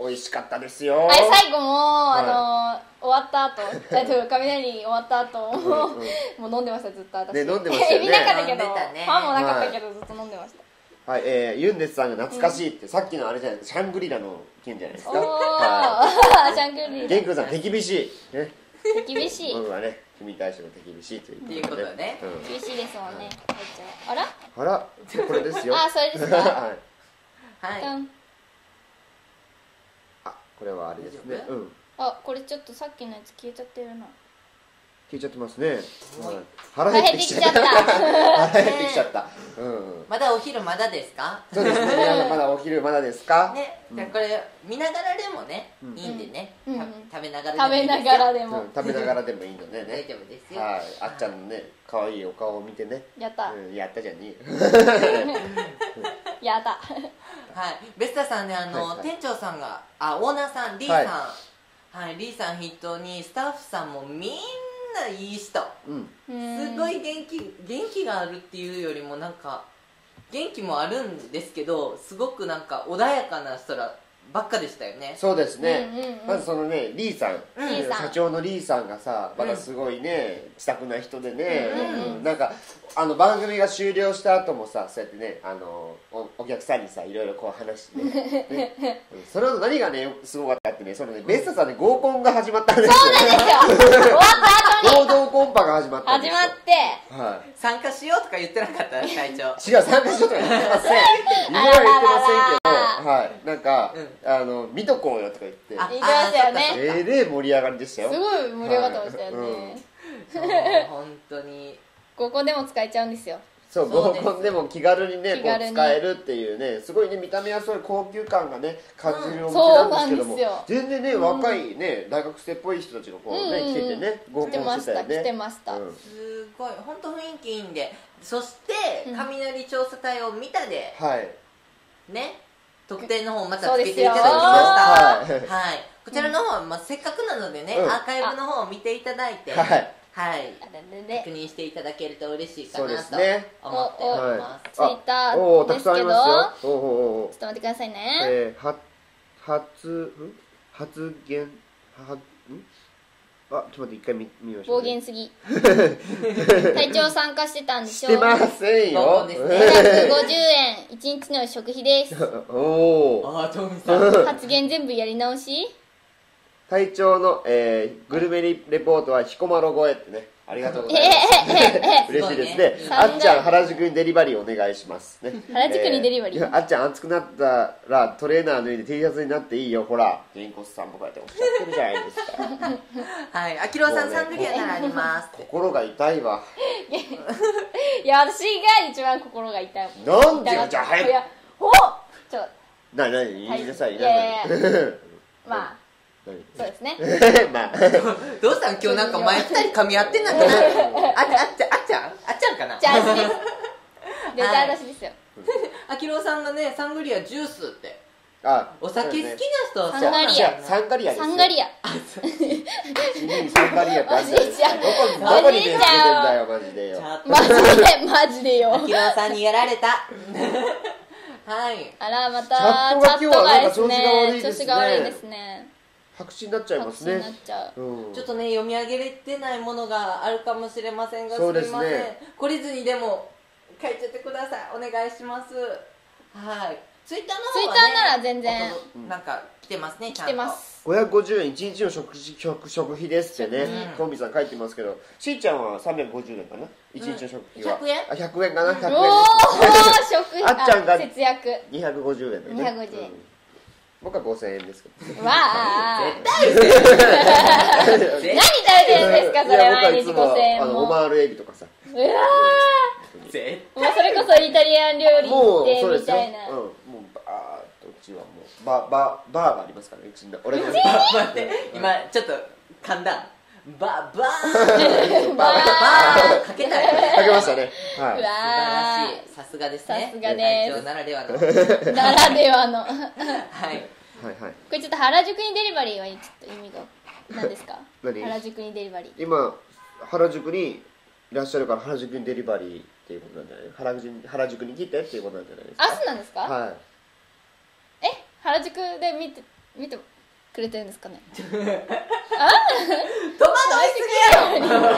S1: 美味しかったですよ。
S2: あれ最後も、はい、あの終わった後雷終わった後も、うん、もう飲んでました、ずっと私。
S1: ね、飲んでましたよね。
S2: エビなかったけど、パンもなかったけど、はい、ずっと飲んでました。
S1: はい、えー、ユンデスさんが懐かしいって、うん、さっきのあれじゃないですか、シャングリラの件じゃないですか。
S2: おー、はい、シャングリラ。
S1: ゲンクルさん手厳しいね。
S2: 手厳しい。
S1: 僕はね、君に対しても手厳しいという
S3: ことでね。
S2: うん、厳しいですもんね。あら？
S1: あら、これですよ。
S2: あ、それですか。はい。
S3: はい。
S1: あ、これはあれですね。うん。
S2: あ、これちょっとさっきのやつ消えちゃってるな。
S1: 消えちゃってますね。腹減ってきちゃった。腹減ってきちゃった。うん。
S3: まだお昼まだですか？
S1: そうですね。皆さんまだお昼まだですか？
S3: ね。じゃこれ見ながらでもね、いいんでね。食べながら
S2: 食べながらでも
S1: 食べながらでもいいのでね。
S3: 大丈夫ですよ。
S1: はい。あっちゃんのね可愛いお顔を見てね。
S2: やった。
S1: やったじゃね
S2: え。やった。
S3: はい。ベスタさんね、あの店長さんがあオーナーさんリーさん、はいリーさん筆頭にスタッフさんもみんないい人、うん、すごい元気元気があるっていうよりもなんか元気もあるんですけど、すごくなんか穏やかな人らばっかでしたよね。
S1: そうですね、うんうんうん、まずそのねリーさん、うん、社長のリーさんがさまだすごいね、うん、気さくな人でね、うんうん、なんかあの番組が終了した後もさそうやってねあの お, お客さんにさいろいろこう話してねね、うん、それの何がねすごかったってね、そのねベストさんで合コンが始まったんですよ。
S2: そうなんですよ。終わった後に
S1: 合同コンパが始まったんですよ。
S2: 始まって、
S3: はい、参加しようとか言ってなかった会長。
S1: 違う、参加しようとか言ってません。今は言ってませんけど、はい、なんか、うん、あの見とこうよとか言って。
S2: 言ってましたよね。
S1: えれ盛り上がりでしたよ。
S2: すごい盛り上がってましたよね。はい
S3: うん、本当に。
S2: 合コンでも使えちゃうんですよ。
S1: そう、合コンでも気軽にねこう使えるっていうね、すごいね見た目はそういう高級感がね感じるお店なんですけども、全然ね若いね大学生っぽい人たちがこうね来ててね合コンしてたよね。
S2: 来てました。
S3: すごい本当雰囲気いいんで、そして雷調査隊を見たでね特典の方またつけていただきました。はい、こちらの方はまあせっかくなのでねアーカイブの方を見ていただいて。はい、確認していただけると嬉しいかなと思っております。
S2: ツイッターですけど、ちょっと待ってくださいね。
S1: えー、は発発言はんあ、ちょっと待って一回見見ましょう、ね。
S2: 暴言すぎ。隊長参加してたんでしょ。
S1: してませんよ。
S2: ごひゃくごじゅうえんいちにちの食費です。
S1: おお。
S3: あ、トミさん。
S2: 発言全部やり直し。
S1: 隊長の、えー、グルメレポートは彦摩呂超えってね、ありがとうございます。嬉しいですね。あっちゃん原宿にデリバリーお願いしますね。
S2: 原宿にデリバリー、
S1: えー、あっちゃん暑くなったらトレーナー脱いで T シャツになっていいよ、ほらジェンコスさんもこうやっておっしゃってるじゃないですか。
S3: はい、あきろうさんサングリアならあります。
S1: 心が痛いわ。
S2: いや私が一番心が痛いもん。
S1: なんでよ、じゃあ早く。
S2: いやほっちょ
S1: なになに言いなさい。
S2: いやいやまあそうですね。
S1: まあ
S3: どうしたん今日なんか前二人噛み合ってんなんかな。あっちゃんあっちゃんあっちゃんあっちゃんかな。
S2: じゃあ私です。絶対私ですよ。
S3: あきろうさんがねサングリアジュースって。
S1: あ、
S3: お酒好きな人は
S2: サンガリア。
S1: サンガリアですよ。
S2: サンガリア。
S1: サンガリアってあったよ。どこにどこに出てんだよマジでよ。
S2: マジでマジでよ。
S3: あきろうさんにやられた。はい。
S2: あらまた
S1: チャットが今日はなんか調子が悪い
S2: 調
S1: ですね。
S2: 子が悪いですね。
S1: 白紙になっちゃいますね。
S2: 白紙になっちゃう。
S1: うん
S3: ちょっとね読み上げれてないものがあるかもしれませんがす
S1: そうですね
S3: みません。懲りずにでも書いちゃってください。お願いします。はい。ツイッターの方はね。
S2: ツイッターなら全然
S3: なんか来てますね。ちゃんと
S2: 来てます。
S1: ごひゃくごじゅうえんいちにちの食事食食費ですってね、
S3: うん
S1: コンビさん書いてますけど、しーちゃんはさんびゃくごじゅうえんかな、いちにちの食費は、
S3: ひゃくえん
S1: あひゃくえんかな、ひゃくえん
S2: おお食費
S1: あっちゃんが
S2: 節約。
S1: にひゃくごじゅうえんだよね。
S2: にひゃくごじゅうえん
S1: ん僕はごせんえんですけど
S2: わあ。
S3: 絶対嘘や
S2: 何食べてるんですかそれ。
S1: いや僕はい
S2: 毎日
S1: つも
S2: ごせんえん
S1: あのオ
S2: も。
S1: マールエビとかさ、
S2: うわ
S3: 絶
S2: ーもうそれこそイタリアン料理
S1: もう
S2: って
S1: そうですよ、
S2: みたいな。
S1: うん、もうバーっとうちはもうバババーがありますからね、うちの俺の
S3: 対待って今ちょっと噛んだ。ババーバ
S1: バ
S3: ーかけたよね。
S1: かけましたね、
S2: う
S1: はい、
S3: 素晴ら
S2: わ
S3: しい。さすがですね。
S2: さすがです
S3: 隊長ならではの。
S2: ーならではの。こ
S1: は
S3: はい。
S1: いはい
S2: れちょっと原宿にデリバリーはちょっと意味が何ですか？
S1: 何
S2: 原宿にデリバリー。
S1: 今原宿にいらっしゃるから原宿にデリバリーっていうことなんじゃない、原宿に原宿に来てっていうことなんじゃないですか。
S2: あ、そうなんですか？
S1: はい
S2: え、原宿で見て見てくれてるんですかね？
S3: 戸惑いすぎやろ。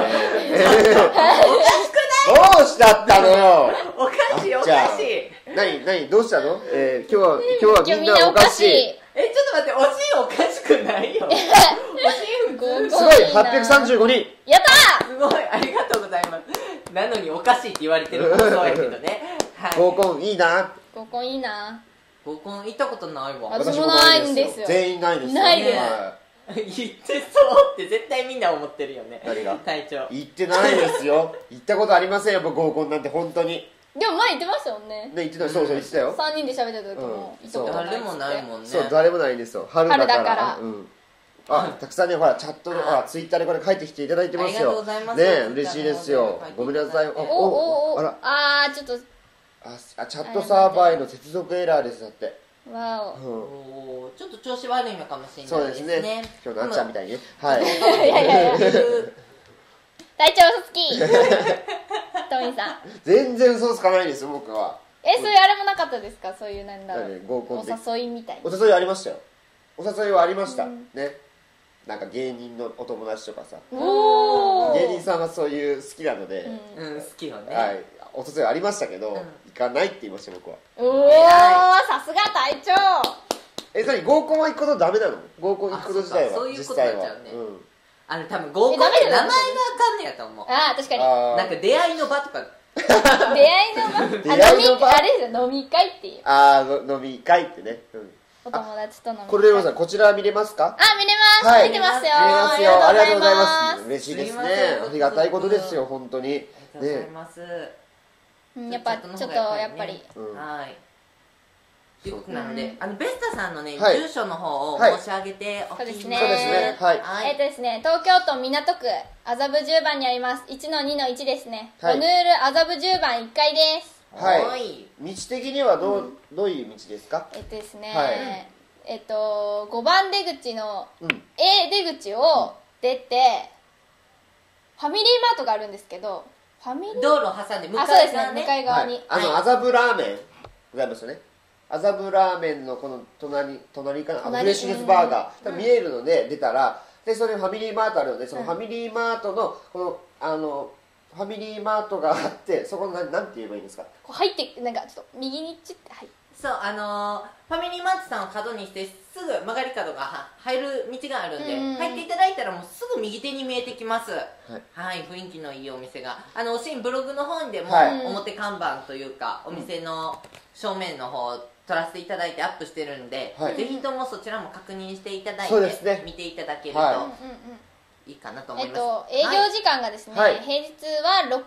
S1: どうしちゃったのよ。
S3: おかしいおかしい。
S1: 何何どうしたの？えー、今日は今日はみんなおかしい。
S3: え、ちょっと待って、おしいおかしくないよ。おしい普通。
S1: すごいはっぴゃくさんじゅうごにん。
S2: やった
S3: すごい、ありがとうございます。なのにおかしいって言われてる放送やけどね。はい。
S1: 合コンいいな。
S2: 合コンいいな。
S3: 合コン行ったことないわ。
S2: 私もないんですよ。
S1: 全員ないですよ。
S2: ないです
S1: は
S3: 言ってそうって絶対みんな思ってるよね。
S1: 何が
S3: 隊長。
S1: い行ってないですよ。行ったことありませんよ、僕合コンなんて本当に。
S2: でも前言ってましたもんね。
S1: ね、行ってた、そうそう言ってたよ。
S2: さんにんで喋ってた時も
S1: うん
S2: 行ったことないっつって。
S3: 誰もないもんね。
S1: そう、誰もないんですよ。春だから。
S2: 春だから
S1: うん。あ、たくさんね、ほら、チャットの、あ、ツイッターでこれ書いてきていただいてますよ。
S3: ありがとうございます
S1: ね、嬉しいですよ。ごめんなさい。
S3: お
S2: おおお
S1: あら、
S2: あーちょっと
S1: あ、あチャットサーバーへの接続エラーですだって。
S2: わ
S1: うん。
S3: おーちょっと調子悪いのかもしれ
S1: そう
S3: ない
S1: ですね
S3: ですね。。
S1: 今日のあっちゃんみたいにね。はい。
S2: お。いやいやいや。隊長嘘つき。トミーさん。
S1: 全然嘘つかないですよ、僕は。
S2: え、そういうあれもなかったですか？そういうなんだろ
S1: 何
S2: う。
S1: 合コンで
S2: お誘いみたいな。
S1: お誘いありましたよ。お誘いはありました。ね。なんか芸人のお友達とかさ。
S2: おお。
S1: 芸人さんはそういう好きなので、
S3: うん、好きよね。
S1: はい。お誘いありましたけど、
S3: ん
S1: 行かないって言いました、僕は。
S2: おお、さすが隊長。
S1: え、それ合コンは行くことダメなの？合コン行くこと自体は。
S3: あそうかそういうことになっちゃうね
S1: 実際は
S3: あの多分合コンって名前があかんねやと思う。
S2: ああ、確かに。
S1: あー
S3: なんか出会いの場とか。
S2: 出会いの場。あ、
S1: 出会いの場
S2: 飲み、あれですよ、飲み会っていう。
S1: あーの飲み会ってね。うん。
S2: お友達と飲み会。
S1: これでもさん、こちら見れますか？
S2: あ、見れます。
S1: はい
S2: 見てますよ。
S1: 見れますよ。ありがとうございます。
S2: す。
S1: 嬉しいですね
S3: すいません。
S1: ありがたいことですよ、本当に。
S3: ありがとうござい
S1: ね。
S3: ます。
S2: うんやっぱちょっとやっぱり。
S1: うん
S3: はい。ということなので、あのベスタさんのね、
S1: はい
S3: 住所の方を
S1: はい
S3: 申し上げておきます。
S2: そうですね
S1: そうですね。はい。
S3: はい。
S2: えっとですね、東京都港区麻布十番にあります いちのにのいち ですね、
S1: はい
S2: ボヌール麻布十番いっかいです。
S1: はい。道的にはどう、どういう道ですか？
S2: えっとですね、
S1: はい
S2: えっとごばん出口の
S1: うん。
S2: A 出口を出て、ファミリーマートがあるんですけど、ファミリー
S3: 道路を挟んで向
S2: あ、そうですね、
S3: かい側ね。
S2: 向かい側に、
S1: はい、あの
S3: はい
S1: 麻布ラーメンございますよね。麻布ラーメンのこの隣隣かな、あ
S2: 隣
S1: フレッシュネスバーガー、多分見えるので出たら、でそれファミリーマートあるので、そのファミリーマートのこのあのファミリーマートがあって、そこのなんなんて言えばいいんですか？
S2: こう入ってなんかちょっと右にチッて入って、
S3: そう、あのー、ファミリーマートさんを角にしてすぐ曲がり角がは入る道があるんで、
S2: うん
S3: 入っていただいたらもうすぐ右手に見えてきます。
S1: はい。
S3: はい、雰囲気のいいお店が、あのおしんブログの方にでも、
S1: はい
S3: 表看板というかお店の正面の方を撮らせていただいてアップしてるんで、
S1: はい
S3: ぜひともそちらも確認していただい
S1: そうですね
S3: て見ていただける
S1: は
S3: と
S2: うんうんうん
S3: いいかなと思います。
S2: えっと営業時間がですね、
S1: はい
S2: 平日はろく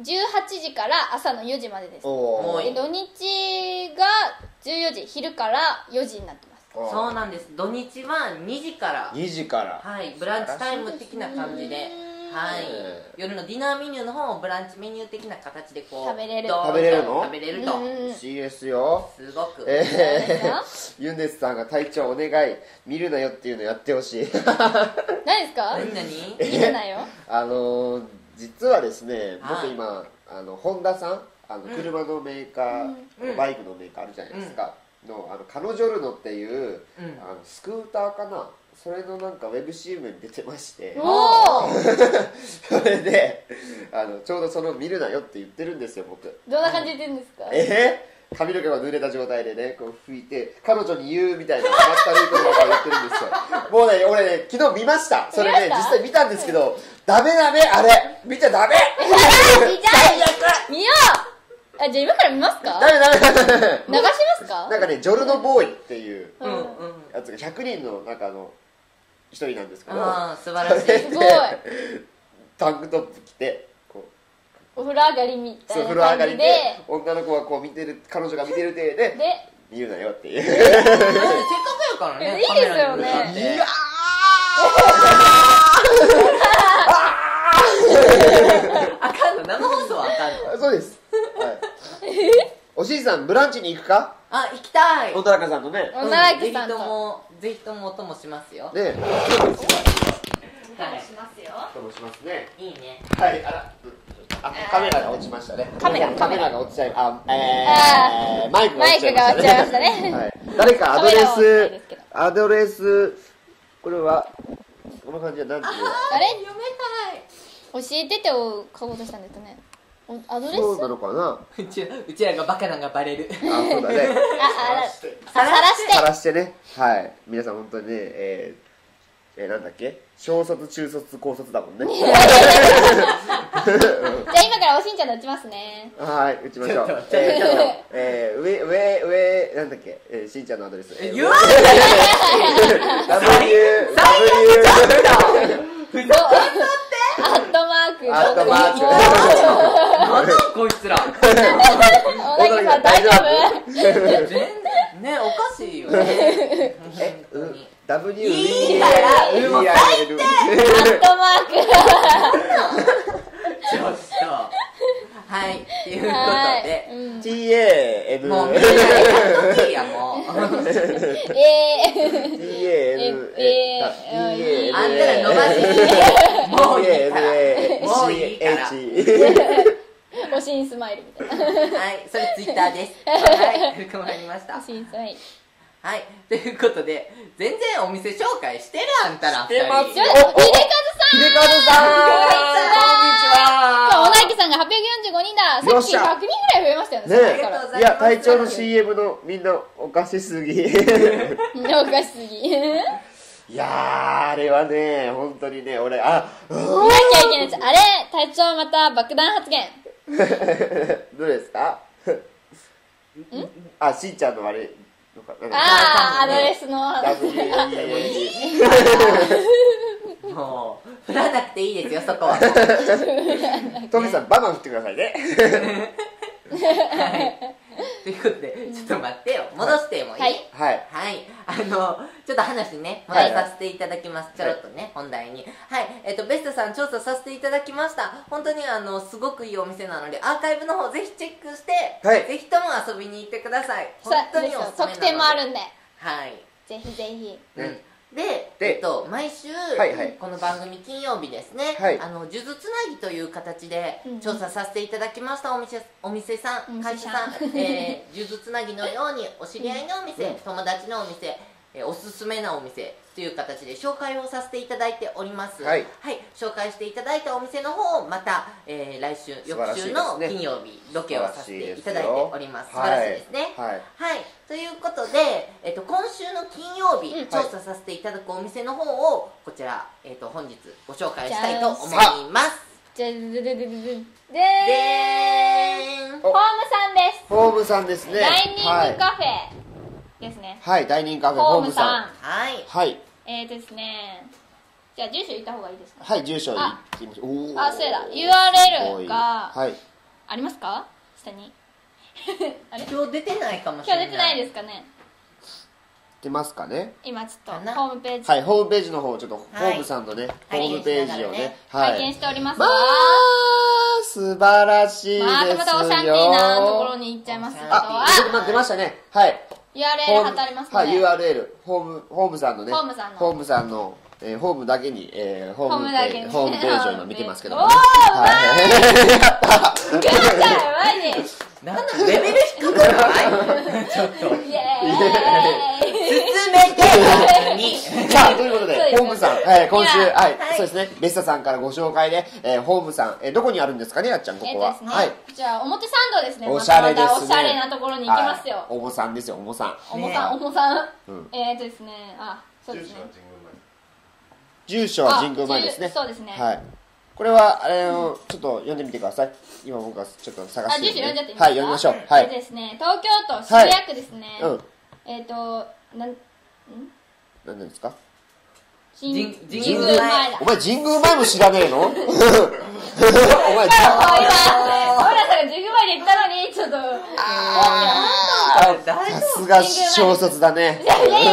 S2: じゅうはちじから朝のよじまでです。
S1: お
S2: で土日がじゅうよじ、昼からよじになってます。
S3: そうなんです。土日はにじから
S1: にじから、
S3: はい、ブランチタイム的な感じで、はい、夜のディナーメニューの方もブランチメニュー的な形でこう
S2: 食べれる
S1: 食べれるの
S3: 食べれると
S1: 美味しいですよ。
S3: すごく、
S1: えー、ユンデスさんが隊長お願い見るなよっていうのやってほしい。
S2: 何ですか？
S3: 何何
S2: 見るなよ。
S1: あのー、実はですね、
S3: はい
S1: 僕今あのホンダさん、あの車のメーカー、
S3: うん、
S1: バイクのメーカーあるじゃないですか、うん、のあのカノジョルノっていう、うん、あのスクーターかな、それのなんかウェブ シーエム に出てまして、
S2: お
S1: それであのちょうどその見るなよって言ってるんですよ僕。
S2: どんな感じで言ってるんですか？
S1: えー、髪の毛が濡れた状態でねこう拭いて彼女に言うみたいな甘ったるいことを言ってるんですよ。もうね俺ね昨日見ました。それね実際見たんですけど、ダメダメあれ見ちゃダメ。
S2: 見たい見よう。あ、じゃあ今から見ますか？
S1: ダメダメダメ
S2: 流しますか？
S1: なんかねジョルノボーイっていう
S3: うんうん
S1: やつがひゃくにんの中の一人なんですけど、
S3: ああ素晴らしい。
S2: すごい。
S1: タンクトップ着てこう
S2: お風呂上がりみたいな
S1: 風呂上がりで
S2: 感じで、
S1: 女の子がこう見てる、彼女が見てる体で
S2: で
S1: 見るなよっていう。
S3: せっかくやからね。
S2: いいですよね。
S3: いやあかんの、生放送はあかんの。
S1: そうです。はい。おしんさんブランチに行くか？
S3: あ、行きたい。
S1: 小田中さんとね。
S2: 小田中さんと
S3: ぜひともぜひともお供しますよ。
S1: ね。
S2: お供しますよ。
S1: お供しますね。
S3: いいね。
S1: はい。あら。あ、カメラが落ちましたね。
S2: カメラ
S1: カメラが落ちちゃい、あ、えー、マイクが落ちちゃいましたね。
S2: マイクが落ちちゃいましたね。
S1: はい。誰かアドレ
S2: カメラは落ちないで
S1: ス
S2: すけど、
S1: アドレス、これはこの感じは何ていうの？
S2: あれ
S3: 読めたい。
S2: 教えててを書こうとしたんですかね。おアドレス？
S1: そうなのかな。
S3: うちらうちらがバカなんがバレる。
S1: あ、そうだね。
S2: あ、あら、
S3: さ
S2: さらして
S1: さらしてね。はい。皆さん本当にね、えー、えー、なんだっけ？小卒、中卒、高卒だもんね。
S2: じゃあ今からおしんちゃんで打ちますね。
S1: はい、打ちましょう。
S3: ちょっと
S1: えー、ちょっと、えー、上、上、上、なんだっけ、えー、しんちゃんのアドレス。
S3: 言わないで。
S1: W、
S3: ふざけんなって。
S2: アットマーク。
S1: アットマーク。
S3: なんだこいつら。
S2: 小田さん大丈夫？
S3: 全然ね、おかしいよね。
S1: え、うん、W、
S3: いいからうるさいって。
S2: アットマーク。
S3: ちょっとはい、っていうことで、
S2: うん、
S1: ティーエーエヌ
S3: もうみんなやっときやもう
S2: えー
S1: ティーエーエヌ
S2: えー
S3: あんたら伸ばしもういいからもういいから
S2: おしんスマイルみたいな。
S3: はい、それツイッターです。はい、振り込まれました。
S2: おしんスマイル。
S3: はい、ということで全然お店紹介してるあんたらふたり。
S1: してます
S2: ちょっと秀和さん。
S1: 秀和さん。こんにちは。
S2: そう、小田池さんがはっぴゃくよんじゅうごにんだ。さっきひゃくにんぐらい増えましたよね。
S1: ね
S3: ありがとうございます。
S1: いや、隊長の シーエム のみんなおかしすぎ。
S2: おかしすぎ。
S1: いやー、あれはね、本当にね、俺、あ、
S2: 見なきゃいけないです。あれ、隊長また爆弾発言。
S1: どうですか？あ、しんちゃんのあれ、なんか
S2: あー、アドレスの。
S1: ダブリュー
S3: もう振らなくていいですよ、そこは。
S1: トミさん、バナナ振ってくださいね。
S3: はいということで、ちょっと待ってよ、戻してもいい？
S2: はい
S1: はい
S3: はい、あのちょっと話ね戻させていただきます、はい、ちょろっとね、本題に。はい、えっとベストさん調査させていただきました。本当にあのすごくいいお店なのでアーカイブの方ぜひチェックして、はい、ぜひとも遊びに行ってください。本当におすすめなので。
S2: 特典もあるんで、
S3: はい、
S2: ぜひぜひ。
S3: うんで、えっと、毎週、はいはい、この番組金曜日ですね、はい、あの数珠つなぎという形で調査させていただきましたお店、お店さん、会社さん、えー、数珠つなぎのようにお知り合いのお店、うん、友達のお店、えー、おすすめなお店という形で紹介をさせていただいております。はい、はい、紹介していただいたお店の方をまた、えー、来週翌週の金曜日、ね、ロケをさせていただいております。素晴らしいですね。はい、はい、ということで、えっと、今週の金曜日、うん、調査させていただくお店の方をこちら、えっと、本日ご紹介したいと思います。
S2: じゃじゃじゃじゃじゃでーん、
S3: でーん、
S2: ホームさんです。
S1: ホームさんですね。
S2: ダイニングカフェですね。
S1: はい、ダイニングカフェホームさん。
S3: はい。
S1: はい。
S2: えーとですね、じゃあ住所言った方がいいですか？
S1: はい、住所言ってみましょう。
S2: あ、そうだ。ユーアールエル が、
S1: はい。
S2: ありますか下に
S3: あれ今日出てないかもしれない。
S2: 今日出てないですかね。
S1: 出ますかね。
S2: 今ちょっとホームページ、
S1: はい、ホームページの方ちょっとホームさんのね、ホームページをね
S2: 拝見しております
S1: が、まあ素晴らしいですよ。
S2: またまたオシャンティーなところに行っちゃいますけど、
S1: あ、出ましたね。はい。
S2: ユーアールエル 貼ってありますね。
S1: はい、ユーアールエル ホームホームさんのね、
S2: ホームさんの
S1: ホームさんのえー、ホームだけに、えー、ホームページ、ホームページを今見てますけども、ね、
S2: おー、うまい。やったー、うまいね。
S3: なんだレベル低くないちょっとイエーイ進めてに
S1: さあということでホームさん、えー、今週、はい、はい、そうですね、レッサさんからご紹介で、えー、ホームさん、えー、どこにあるんですかね、やっちゃん、ここは。
S2: えー、ね、はい、じゃあ表参道ですね。
S1: おしゃれですね。
S2: またまたおしゃれなところに行きますよ。
S1: おもさんですよ、おもさん。
S2: おもさん、おもさん。うん、えーとですね、あ、そうですね。
S1: 住所は神宮前ですね。
S2: そうですね。
S1: はい。これはあれをちょっと読んでみてください。今僕はちょっと探して、
S2: ね。あ、住所読んじゃっていいですか。
S1: はい、読みましょう。はい。
S2: でですね、東京都渋谷区ですね。はい、うん。えっ、ー、と、なん、ん？
S1: 何なんですか？
S2: 神宮前だ。
S1: お前神宮前も知らねえの？お前。お前さ
S2: んが神宮前で言ったのにちょっと。
S1: ああ。さすが小卒だね。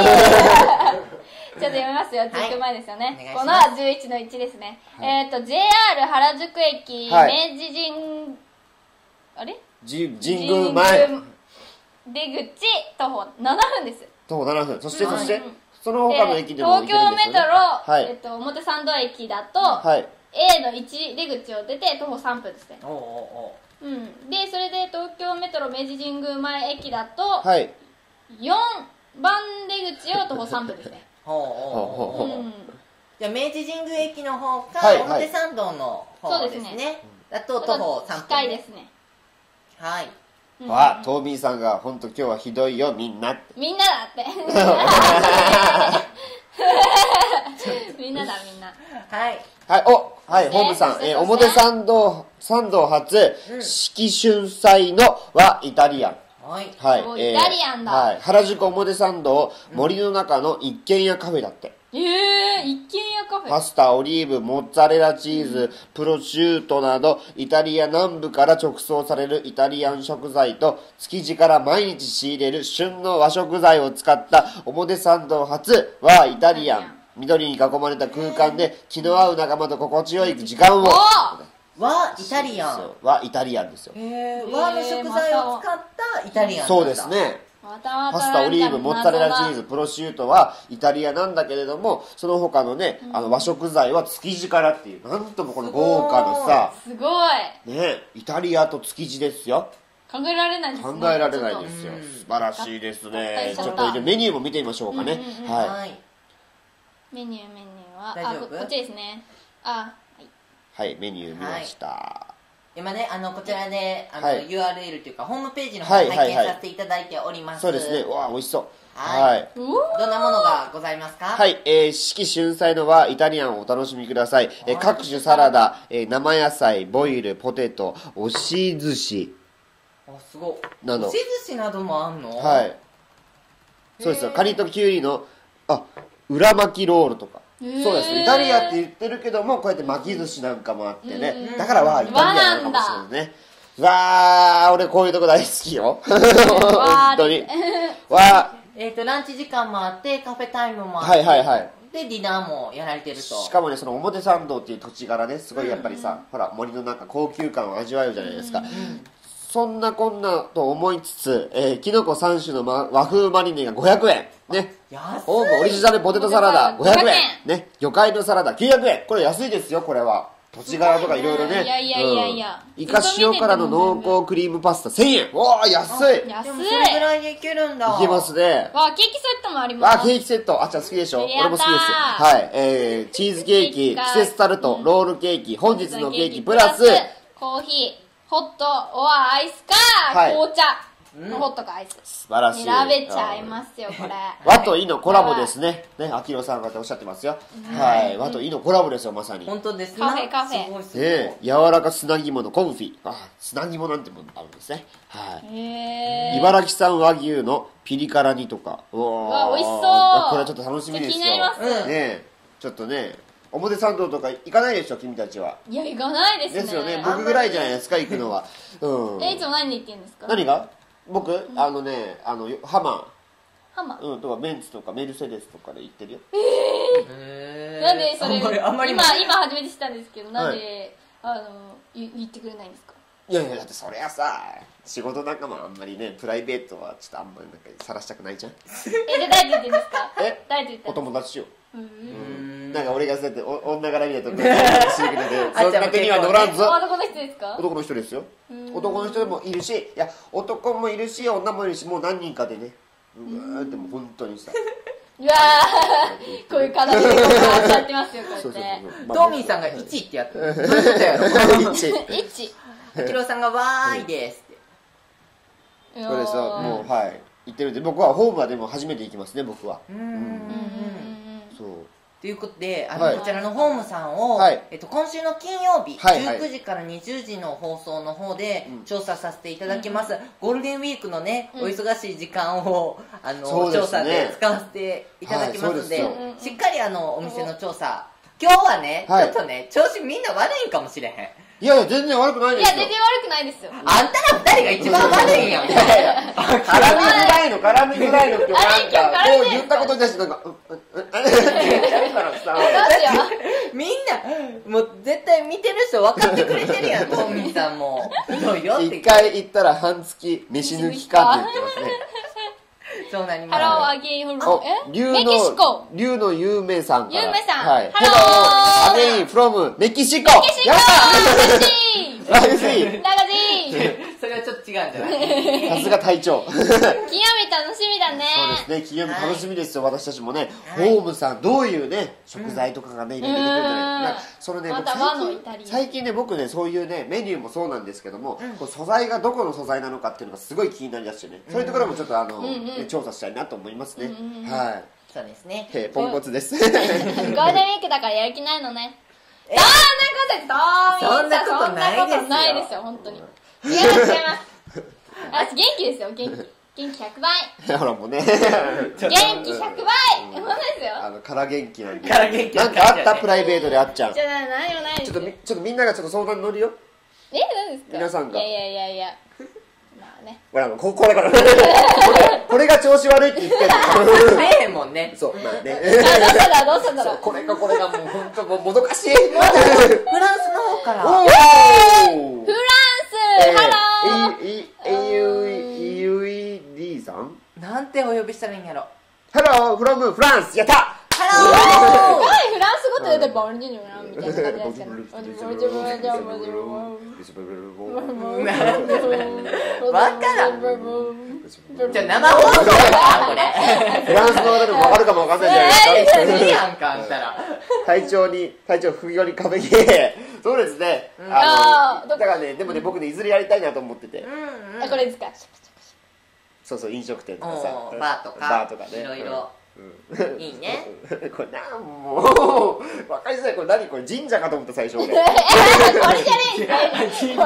S2: ちょっと読みますよ。じゅっぷんまえですよね。はい、このじゅういちのいちですね。はい、えっと ジェイアール 原宿駅、はい、明治神あれ？
S1: 神宮前
S2: 出口徒歩ななふんです。
S1: 徒歩ななふん。そして、うん、そしてその他の駅でも行けるんですよね。
S2: 東京メトロ、はい、えっと表参道駅だと、はい、A のいち出口を出て徒歩さんぷんですね。おうおうおう、うん、でそれで東京メトロ明治神宮前駅だと、はい、よんばん出口を徒歩さんぷんですね。ほうほうほうほう、うん、
S3: じゃあ明治神宮駅の方か、はい、表参道の方ですね。そうですね。だと徒歩さんぷん。
S2: 近いですね。
S3: はい。
S1: わあ、トービーさんが本当今日はひどいよ、みんなって。
S2: みんなだって。みんなだ、みんな。
S3: はい。
S1: はい、お、はい、ホームさん、えー、表参道、参道初、うん、四季春祭のはイタリアン。はい、
S2: はい、イタリアンだ、
S1: はい、原宿表参道森の中の一軒家カフェだって。
S2: ええー、一軒家カフェ。
S1: パスタ、オリーブ、モッツァレラチーズ、うん、プロシュートなどイタリア南部から直送されるイタリアン食材と築地から毎日仕入れる旬の和食材を使った表参道初はイタリアン。緑に囲まれた空間で気の合う仲間と心地よい時間を。
S3: 和イタリアン。
S1: 和イタリアンですよ。
S3: へー、和の食材を使ったイタリアン。
S1: そうですね。パスタ、オリーブ、モッツァレラチーズ、プロシュートはイタリアなんだけれども、その他のね、あの和食材は築地からっていう、なんともこの豪華のさ、
S2: すごい
S1: ね、イタリアと築地ですよ。
S2: 考えられないですね。
S1: 考えられないですよ。素晴らしいですね。ちょっとメニューも見てみましょうかね。はい。
S2: メニューメニューはあ、こっちですね。あ、
S1: はい、メニュー見ました。はい、
S3: 今ね、あのこちらであの、はい、ユーアールエル というかホームページの方を拝見させていただいております。
S1: そうですね。わあ、美味しそう。
S3: はい。はい、どんなものがございますか？
S1: はい、えー、四季春祭のはイタリアンをお楽しみください。えー、各種サラダ、えー、生野菜、ボイル、ポテト、押し寿司。
S3: あ、すごい。など。押し寿司などもあんの？
S1: はい。そうですよ。カニとキュウリのあ、裏巻きロールとか。そうですね、イタリアって言ってるけどもこうやって巻き寿司なんかもあってね、だからわあイタリアなのかもしれないね。わあ俺こういうとこ大好きよ本当に。
S3: わあえっとランチ時間もあってカフェタイムもあって、はいはいはい、でディナーもやられてると。
S1: しかもねその表参道っていう土地柄ねすごいやっぱりさ、うんうん、ほら森の中高級感を味わえるじゃないですか、うんうん、そんなこんなと思いつつ、えー、きのこさん種の、ま、和風マリネがごひゃくえんね、オーブオリジナルポテトサラダごひゃくえんね、魚介のサラダきゅうひゃくえん。これ安いですよ。これは土地柄とかいろいろね。
S2: いやいやいやいや、
S1: イカ塩辛の濃厚クリームパスタせんえん。おー安い。
S2: 安い。
S3: でもそれぐらいでいけるんだ。
S1: いけますね。
S2: わ、ケーキセットもあります。
S1: わ、ケーキセットあっちゃん好きでしょ。俺も好きです。はい、えー、チーズケーキ、季節タルト、ロールケーキ、本日のケーキプラス
S2: コーヒー、ホットオアアイスか紅茶のホットかアイス、
S1: 素晴らしい。
S2: 選べちゃいますよこれ。
S1: 和とイのコラボですね。ね、あきろさんがおっしゃってますよ。はい、和とイのコラボですよまさに。
S3: 本当ですね。
S2: カフェカフェ。
S1: ね、柔らか砂肝のコンフィ。あ、砂肝なんてものあるんですね。はい。茨城産和牛のピリ辛煮とか。
S2: うわ、美味しそう。
S1: これちょっと楽しみですよ。
S2: 気になります。
S1: ね、ちょっとね。 表参道とか行かないでしょ君たちは。
S2: いや行かないですね。
S1: ですよね、僕ぐらいじゃないですか行くのは。うん。
S2: えいつも何で行ってんですか？
S1: 何が？僕、うん、あのねあのハマー
S2: ハマ
S1: うんとかベンツとかメルセデスとかで行ってるよ。
S2: えー、なんでそれあんまり今今初めて知ったんですけど、なんで、はい、あの言ってくれないんですか？
S1: いやいやだってそりゃさ仕事仲間あんまりねプライベートはちょっとあんまりなんかさらしたくないじゃん。
S2: えじゃあ誰と言ってんですか？
S1: え
S2: 誰と言った
S1: お友達よ。
S2: うん、
S1: なんか俺がそうやって女から見たとかそんな手には乗らんぞ。
S2: 男の人ですか？
S1: 男の人ですよ。男の人もいるし、いや男もいるし女もいるし、もう何人かでね、うわーってもう本当にさ
S2: うわーこういう形でこうやってますよこうやって。
S3: トーミーさんがいちってやってる。どういうことやろ？いち。
S2: いち。
S3: ヒロさんがわーいですって。
S1: それさもうはい行ってるんで、僕はホームはでも初めて行きますね僕は。うん。
S3: そうということで、あの、はい、こちらのホームさんを、はい、えっと、今週の金曜日、はいはい、じゅうくじからにじゅうじの放送の方で調査させていただきます、うん、ゴールデンウィークのね、うん、お忙しい時間をあの、ね、調査で使わせていただきますので、はい、しっかりあのお店の調査、今日はね、はい、ちょっとね調子みんな悪いんかもしれへん。
S1: いやいや全然悪くないですよ。
S2: いや全然悪くないですよ。
S3: あんたら二人が一番悪いんやん。絡みづ
S1: らいの絡みづらいのってなんかこう言ったことに対してなんかううう
S3: みんなもう絶対見てる人分かってくれてるやんトーミーさんも。ひどいよって。
S1: 一回言ったら半月飯抜きかって言ってますね。
S3: そうなります。
S2: ハローアゲインフロム
S1: メキシコ。龍の有名さんから。
S2: 有名さん。
S1: はい。ハローアゲインフロムメキシコ。メ
S2: キシコ。嬉しい。
S1: ラグジ
S2: ー。ラグジー。
S3: それはちょっと違うんじゃない？
S1: さすが隊長。
S2: 金曜日楽しみだね。
S1: そうですね。金曜日楽しみですよ。私たちもね。ホームさんどういうね食材とかがね入れてくれたら、そのね最近ね僕ねそういうねメニューもそうなんですけども、素材がどこの素材なのかっていうのがすごい気になりだしてね。そういうところもちょっとあの調査したいなと思いますね。はい。
S3: そうですね。
S1: ポンコツです。
S2: ゴールデンウィークだからやる気ないのね。そんなことそんなことないですよ本当に。違います違います。私元気ですよ元気元気ひゃくばい。
S1: ほらもうね元
S2: 気ひゃくばい。ほんとですよ。
S1: あのから元気なんで。
S3: から元気
S1: なんかあったプライベートであっちゃう。
S2: じゃないないよない。
S1: ちょっとちょっとみんながちょっと相談に乗るよ。
S2: え何ですか？
S1: 皆さんが。
S2: いやいやいやいや。まあね。
S1: ほらここれこれこれが調子悪いって言ってる。
S3: ねえもんね。
S1: そうまあね。
S2: どうしたんだどうしたんだろう。
S1: これがこれがもう本当もうもどかしい。
S3: フランスの方から。
S2: フランス。ハロー。
S1: ええゆいゆい D さん。
S3: なんてお呼びしたらいいんやろ。
S1: ハローフロムフランスやった。
S2: ハロー。すごいフランス語って言うとボンジュールみたいな感じですかね。
S3: わからん。じゃあ生放送やなこれ。
S1: フランスの方でもわかるかもわかんないじゃないですか。
S3: いいやんかあんたら。
S1: 体調に体調不要に壁毛。そうですね。あのだからねでもね僕ねいずれやりたいなと思ってて。
S2: これですか。
S1: そうそう飲食店とかさ
S3: バーとか
S1: バーとかね
S3: いろいろいいね。
S1: これなんもう分かりづらい。これ何これ神社かと思った最初俺。
S2: これじゃねえんだよ。これじゃ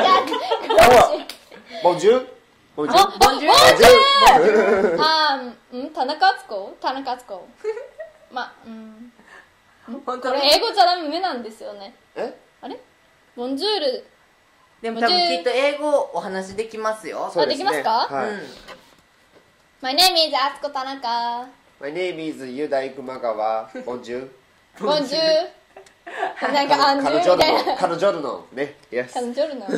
S1: ボンジュールボンジュール
S2: ボンジュール。あん田中敦子田中敦子。まうんこれ英語じゃダメなんですよね。
S1: え
S2: あれボンジュール
S3: でも多分きっと英語お話できますよ。
S2: あできますか？
S1: はい。
S2: My name is 敦子田中。
S1: My name is ユダイ熊川。ボンジュール。
S2: ボンジュール。なんかアンジュみたいな。
S1: 彼女のね。
S2: 彼女の。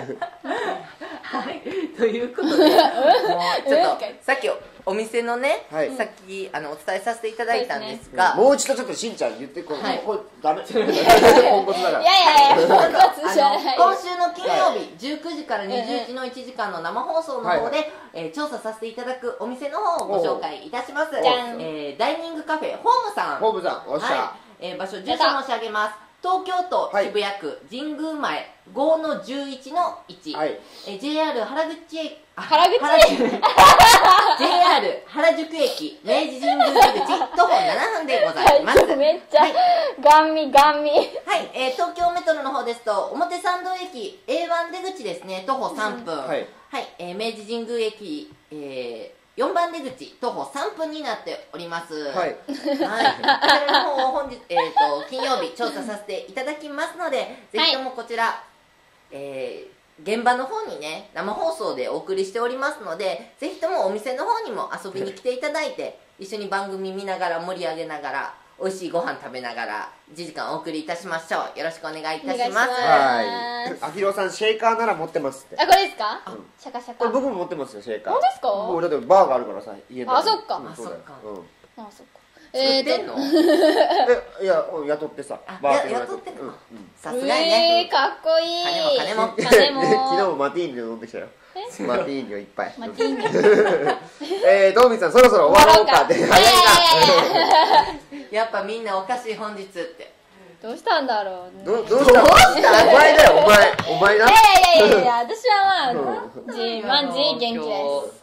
S3: はいということで、もうちょっとさっきお店のね、さっきあのお伝えさせていただいたんですが、
S1: もう一度ちょっとしんちゃん言ってこれこれダメ。ポンコツだから。
S2: いやいやいやポンコツじゃない。
S3: 今週の金曜日じゅうくじからにじゅうじのいちじかんの生放送の方で調査させていただくお店の方をご紹介いたします。ダイニングカフェホームさん。
S1: ホームさんおっしゃ。
S3: 場所住所申し上げます。東京都渋谷区神宮前 ごのじゅういちのいち、はい、え ジェイアール 原口駅
S2: 原口
S3: ジェイアール 原宿駅明治神宮出口徒歩ななふんでございます。
S2: めっちゃ、はい、ガンミガンミ。
S3: はい、えー、東京メトロの方ですと表参道駅 エーワン 出口ですね徒歩さんぷん、うん、はい、はい、えー、明治神宮駅、えーよんばん出口徒歩さんぷんになっております。はい、はい、こちらの方を本日、えー、と金曜日調査させていただきますので、ぜひともこちら、はい、えー、現場の方にね生放送でお送りしておりますので、ぜひともお店の方にも遊びに来ていただいて、一緒に番組見ながら盛り上げながら美味しいご飯食べながらいちじかんお送りいたしましょう。よろしくお願いいたします。
S1: はい。あきろさんシェーカーなら持ってますって。
S2: あ、これですか？うん、シャカシャカ。
S1: これ僕も持ってますよ、シェーカー。
S2: 本当ですか？
S1: 僕だってバーがあるからさ、家の。
S2: あ、そっか。
S3: あ、そっか。
S2: うん。あ、そっか。
S3: えーと、
S1: え、いや、雇ってさ、
S3: バーテン雇ってんの。さすがにね。
S2: えー、かっこいい。
S3: 金も金も。
S2: 金も。
S1: 昨日もマティーニで飲んできたよ。マティーニをいっぱい。
S2: マティーニ。
S1: えー、トーミーさんそろそろ終わろうかって。早い
S3: な。やっぱみんなおかしい本日って。
S2: どうしたんだろう。
S1: どどうした？お前だよ、お前、お前な。
S2: いやいやいやいや、私はまあ、じ、まんじ元気です。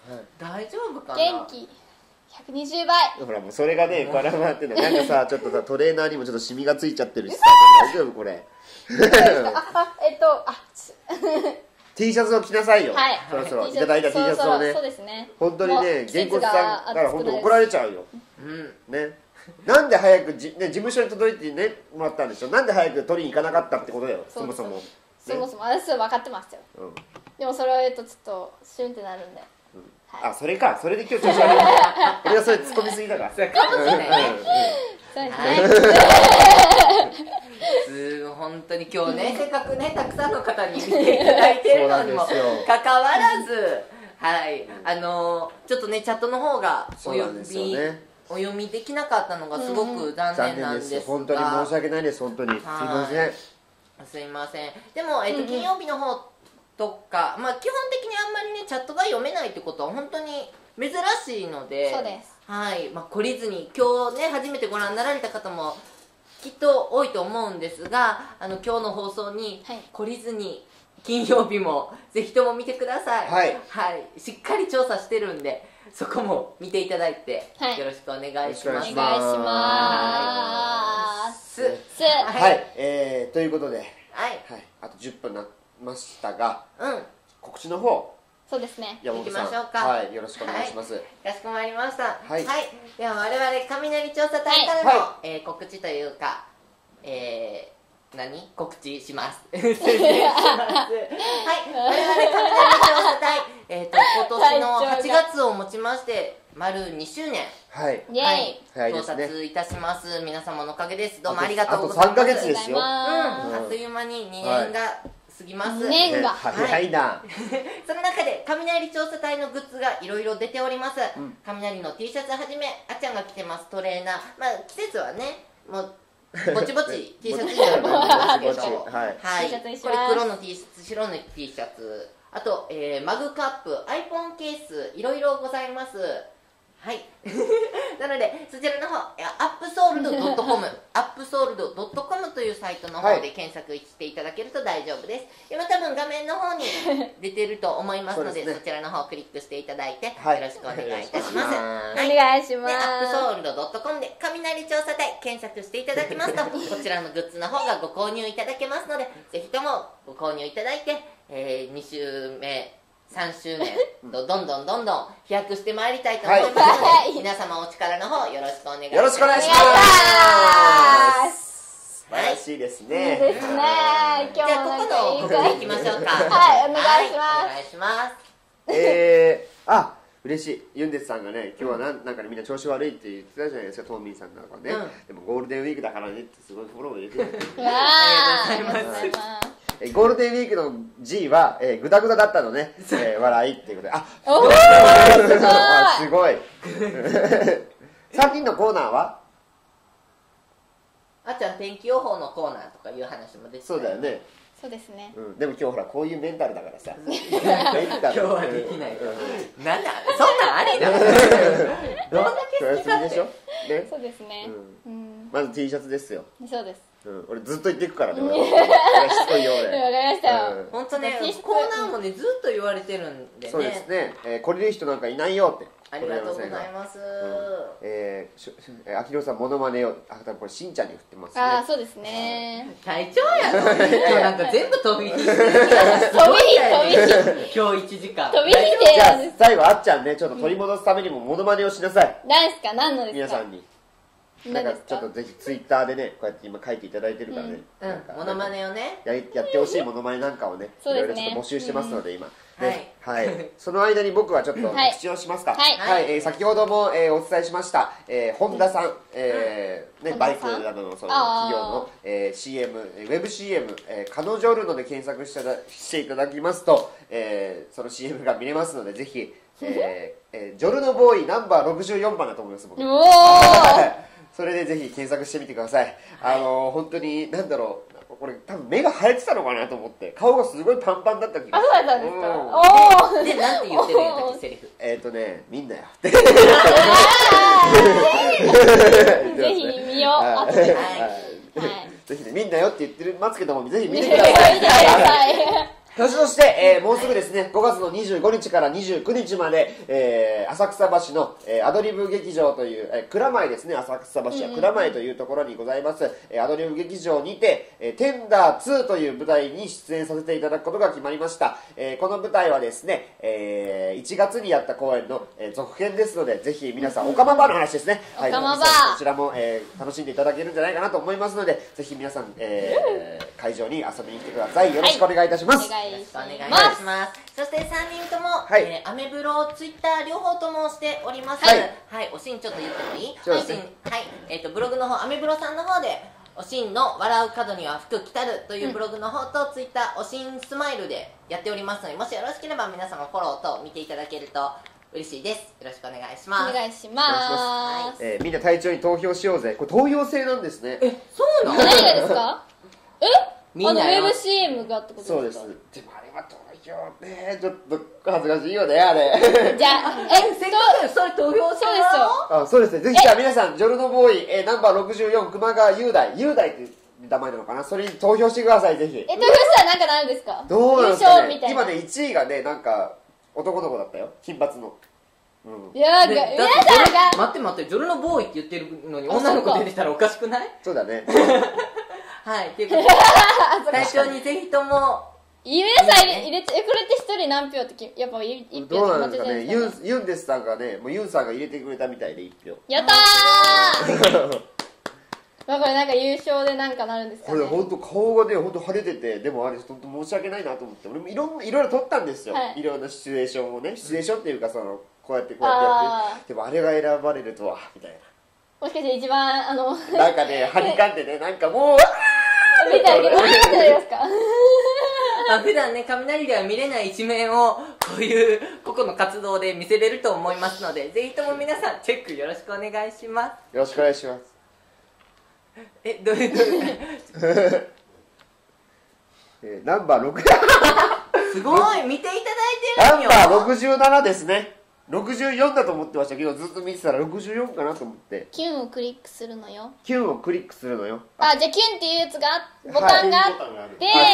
S3: 大丈夫かな？
S2: 元気。ひゃくにじゅうばい。
S1: ほらもうそれがね、絡まってんの。なんかさ、ちょっとさ、トレーナーにもちょっとシミがついちゃってるしさ、大丈夫これ。
S2: あ、えっと、あ、
S1: T シャツを着なさいよ。
S2: はい。
S1: そろそろいただいた T シャツをね。
S2: そうですね。
S1: 本当にね、げんこつさんから本当怒られちゃうよ。うん。ね。なんで早くじ、ね、事務所に届いてねもらったんでしょ。なんで早く取りに行かなかったってことだよ、そもそも。
S2: そもそも私は分かってますよ。うん。でもそれを言うとちょっとシュンってなるんで。
S1: あ、それか、それで今日調子悪い。俺はそれ突っ込みすぎだから。
S3: そうかもしれないね。
S2: そうですね。
S3: す本当に今日ね、せっかくねたくさんの方に見ていただいてるのにもかかわらず、はい、あのちょっとねチャットの方がお読みお読みできなかったのがすごく残念なんですが、
S1: 本当に申し訳ないです。本当にすいません。
S3: すいません。でもえっと金曜日の方とか、まあ基本的にあんまりねチャットが読めないってことは本当に珍しいので、
S2: そうです。
S3: はい、まあ懲りずに今日ね初めてご覧になられた方もきっと多いと思うんですが、あの今日の放送に懲りずに金曜日もぜひとも見てください。はい、はい、しっかり調査してるんでそこも見ていただいて、はい、よろしくお願いします。
S2: お願いします。
S1: はい、えー、ということで、はい、はい、あとじゅっぷんなましたが、うん、告知の方。
S2: そうですね。
S3: 行きましょうか。
S1: はい、よろしくお願いします。
S3: はい、かしこまりました。はい、
S1: はい、
S3: では我々雷調査隊からの、はい、えー、告知というか、えー、何告知します。はい、我々雷調査隊、えっと今年のはちがつをもちまして丸にしゅうねん。はい。はい。到達いたします。皆様のおかげです。どうもありがとうございます。
S1: あとさんかげつですよ。うん。
S3: あっという間ににねんが過ぎます。
S2: にねんが
S1: 早いな。
S3: その中で雷調査隊のグッズがいろいろ出ております。雷の T シャツはじめ、あっちゃんが着てますトレーナー。まあ季節はね、もうぼちぼち T シャツになるんですけど、はい。これ黒の T シャツ、白の T シャツ、あと、えー、マグカップ、アイコンケース、いろいろございます。はい。なので、そちらの方、アップソールド ドットコム、アップソールド ドットコム というサイトの方で検索していただけると大丈夫です。今多分画面の方に出てると思いますので、そ, でね、そちらの方をクリックしていただいて、はい、よろしくお願いいたします。
S2: はい、お願いします。
S3: で、アップソールド ドットコム で雷調査隊検索していただきますと、こちらのグッズの方がご購入いただけますので、ぜひともご購入いただいて、えー、に週目、さんしゅうねんとどんどんどんどん飛躍してまいりたいと思いますので、はい、皆様お力の方よろしくお願いします。
S1: よろしくお願いします。素晴らしいですね。
S2: いいですね。
S3: 今日もじゃあここの告知いきましょうか。
S2: はい、お願いします。
S3: はい、お願いします。
S1: えー、あ、嬉しい。ユンデスさんがね、今日はなんなんかねみんな調子悪いって言ってたじゃないですか、トーミーさんなんかね、うん、でもゴールデンウィークだからねってすごいフォローを入れてる。
S3: ありがとうございます。
S1: ゴールデンウィークの G は、えー、グダグダだったのね、えー、笑いっていうことで、あ、
S2: お
S1: ーすごいさんにんのコーナーは
S3: あっちゃん天気予報のコーナーとかいう話も出て
S1: そうだよね。
S2: そうですね、
S1: うん、でも今日ほらこういうメンタルだからさ
S3: 今日はできない、うん、なんだそんなんありだどんだけ好きかって。
S2: そうですね、
S1: うん、まず T シャツですよ。
S2: そうです。
S1: うん、俺ずっと言っていくからね。俺しつこいよ俺。
S2: わかりましたよ。
S3: 本当ね、コーナーもねずっと言われてるんでね。
S1: そうですね。えー、これでいい人なんかいないよって。
S3: ありがとうございます。うん、
S1: えー、しあきろさんモノマネを、あ、多分これしんちゃんに振ってますね。
S2: ああ、そうですね。
S3: 隊長やろ。今日なんか全部飛び火してる。
S2: 飛び火飛び
S3: 今日いちじかん
S2: 飛び火で
S1: じゃあ最後あっちゃんねちょっと取り戻すためにもモノマネをしなさい。
S2: 何ですか？何のですか？
S1: 皆さんになんかちょっとぜひツイッターでねこうやって今書いていただいてるからね、
S3: モノマネをね
S1: ややってほしいモノマネなんかをねいろいろちょっと募集してますので今
S3: はい
S1: はい、その間に僕はちょっと告知をしますか。
S2: はい
S1: はい、えー先ほども、えーお伝えしました、えー、ホンダさん、えーね、バイクなどのその企業の、えー、シーエム、ウェブ シーエム、えー、彼女ルノで検索していただしていただきますと、えー、その シーエム が見れますのでぜひ、えーえー、ジョルノボーイナンバーろくじゅうよんばんだと思います僕。
S2: おお
S1: それでぜひ検索してみてください。あのー、本当に何だろうこれ多分目が腫れてたのかなと思って顔がすごいパンパンだった気が
S2: あ、そうだったんですか？
S1: うん
S2: おお
S3: で、なんて言ってるんやったっけセリフ。
S1: えっ、ー、とね見んなよって
S2: ぜひ見よう。
S1: はい
S2: 後で。
S1: ぜひね見んなよって言ってますけどもぜひ見てください。
S2: 見てください。
S1: そして、えー、もうすぐですねごがつのにじゅうごにちからにじゅうくにちまで、えー、浅草橋の、えー、アドリブ劇場という、えー、蔵前ですね浅草橋や蔵前というところにございます、うんえー、アドリブ劇場にて、えー、テンダーツーという舞台に出演させていただくことが決まりました、えー、この舞台はですね、えー、いちがつにやった公演の、えー、続編ですのでぜひ皆さん、うん、おかまばの話ですね、はい、
S2: おかまば
S1: こちらも、えー、楽しんでいただけるんじゃないかなと思いますのでぜひ皆さん、えー、会場に遊びに来てください。よろしくお願いいたします。
S2: はい、お願いします。
S3: しますそしてさんにんとも、
S1: はい
S3: えー、アメブロ、ツイッター両方ともしております
S1: はい、
S3: はい、おしんちょっと言ってもいい？
S1: そうですね
S3: おしんはい、えーとブログの方、アメブロさんの方でおしんの笑う角には服着たるというブログの方と、うん、ツイッターおしんスマイルでやっておりますのでもしよろしければ皆様フォローと見ていただけると嬉しいです。よろしくお願いします。
S2: お願いします。
S1: えー、みんな隊長に投票しようぜ。これ投票制なんですね。
S3: え、そうなの？
S2: 何がですか？え？
S3: みんな
S2: あのウェブ シーエム がってことですか？
S1: そうです。でもあれは投票ねちょっと恥ずかしいよねあれ。
S2: じゃあ
S3: えせっかくそれ投票して
S2: そうですよ。
S1: あそうですね。ぜひじゃあ皆さんジョルノボーイ、えー、ナンバーろくじゅうよん熊川雄大雄大って名前なのかなそれに投票してくださいぜひ。
S2: え投票したらなんかなるんですか？
S1: どうなんですかね。
S2: 優勝みたいな
S1: 今ねいちいがねなんか男の子だったよ金髪の。うん、
S2: いやー、皆さんが
S3: 待って待ってジョルノボーイって言ってるのに女の子出てきたらおかしくない？
S1: そうだね。
S3: はいということで隊長にぜひとも
S2: 皆さん入れ入れてえこれって一人何票ってきやっぱい一票
S1: どうなんですかね。
S2: 決まってるんですかね。
S1: ユンユンデスさんがねもうユンさんが入れてくれたみたいでいち票。
S2: やったー。まあこれなんか優勝でなんかなるんですかね。
S1: これ本当顔がね本当腫れててでもあれ本当申し訳ないなと思って俺もいろんいろいろ撮ったんですよ、はい、いろんなシチュエーションをねシチュエーションっていうかそのこうやってこうやってやってでもあれが選ばれるとはみたいな
S2: もしかして一番あの
S1: なんかね張り感ってねなんかもう
S2: みたいな何じゃないですか。
S3: あ普段ね雷では見れない一面をこういう個々の活動で見せれると思いますのでぜひとも皆さんチェックよろしくお願いします。
S1: よろしくお願いします。
S3: えどういうどういう
S1: えー、ナンバーろく
S3: すごい見ていただいてるんよ。
S1: ナンバーろくじゅうななですね。ろくじゅうよんだと思ってましたけどずっと見てたらろくじゅうよんかなと思って
S2: キュンをクリックするのよ。
S1: キュンをクリックするのよ。
S2: あじゃあキュンっていうやつがボタンがあって、
S3: はい、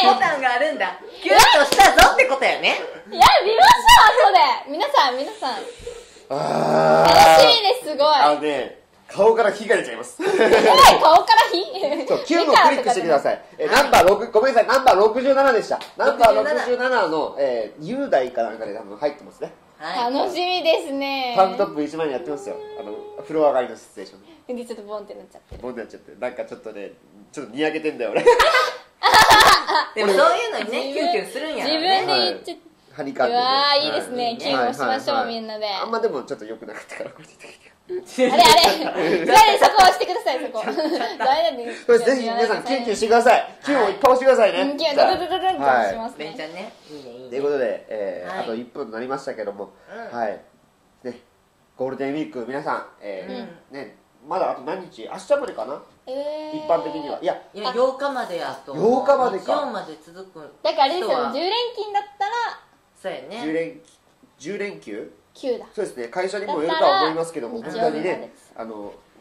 S3: ボタンがあるんだ。キュンとしたぞってことやね。
S2: いや見ましょう後で皆さん皆さん
S1: あ
S2: 楽しみですすごい。
S1: あのね顔から火が出ちゃいます。
S2: えらい顔から火
S1: そう、キュンをクリックしてください。え、ナンバーろく、ごめんなさい、ナンバーろくじゅうななでした。ナンバーろくじゅうななの、えー、雄大かなんかで多分入ってますね。
S3: はい、
S2: 楽しみですね。
S1: タンクトップいちまいにやってますよ。あの、風呂上がりのシチュエーション
S2: で、ちょっとボンってなっちゃって。
S1: ボンってなっちゃって。なんかちょっとね、ちょっとにやけてんだよ、俺。
S3: でもそういうのにね、キュンキュンするんやろね。
S2: 自分で言っちゃって。
S1: はにかんでね。
S2: うわー、いいですね。キュンをしましょう、みんなで。
S1: あんまでもちょっと良くなかったから、これ言ってきて。
S2: あれあれ誰そこ押してくださいそこ誰だね
S1: ぜひ皆さんキュンキュンしてください。キュンをいっぱい押してくださいね。
S2: キュンドドドドドドンとしますね。
S3: レンちゃんねいいねいいね
S1: ということでえあといっぷんとなりましたけどもはいねゴールデンウィーク皆さんえねまだあと何日明日までかな一般的にはいや
S3: ようかまでやと
S1: ようかまでか
S3: 日曜まで続く
S2: だからあれですよじゅう連勤だったら
S3: そうやね
S1: じゅう連休
S2: きゅうだ
S1: そうですね会社にもよるとは思いますけども本当にねあの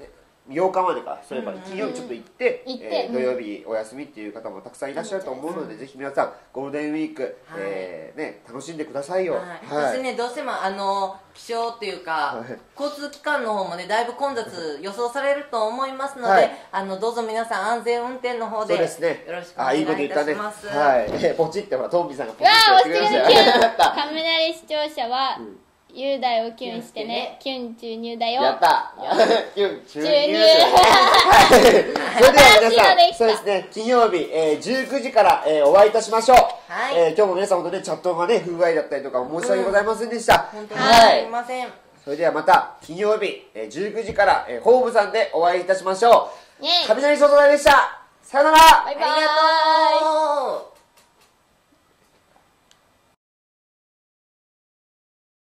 S1: ようかまでか、そういえば金曜日ちょっと行って、
S2: うん
S1: えー、土曜日お休みっていう方もたくさんいらっしゃると思うので、うん、ぜひ皆さんゴールデンウィーク、はい、えーね、楽しんでくださいよ。はい、
S3: そしてね、どうしてもあの気象っていうか、はい、交通機関の方もねだいぶ混雑予想されると思いますので、はい、あのどうぞ皆さん安全運転の方で、そうですね、よろしくお願いいたします。
S1: はい、えー、ポチってほらトンビさんがポチってやってください。
S2: 雷視聴者は、うん雄大をキュンしてね、キュン注入だよ。
S1: やったキュン注入。はい。それでは皆さん、そうですね、金曜日、えー、じゅうくじから、えー、お会いいたしましょう。はい。えー、今日も皆さん本当ね、チャットがね、不具合だったりとか申し訳ございませんでした。
S3: 本当にすいません。
S1: それではまた、金曜日、えー、じゅうくじから、えー、ホームさんでお会いいたしましょう。雷外大でした。さよなら。
S2: バイバイ。
S3: ありがとう。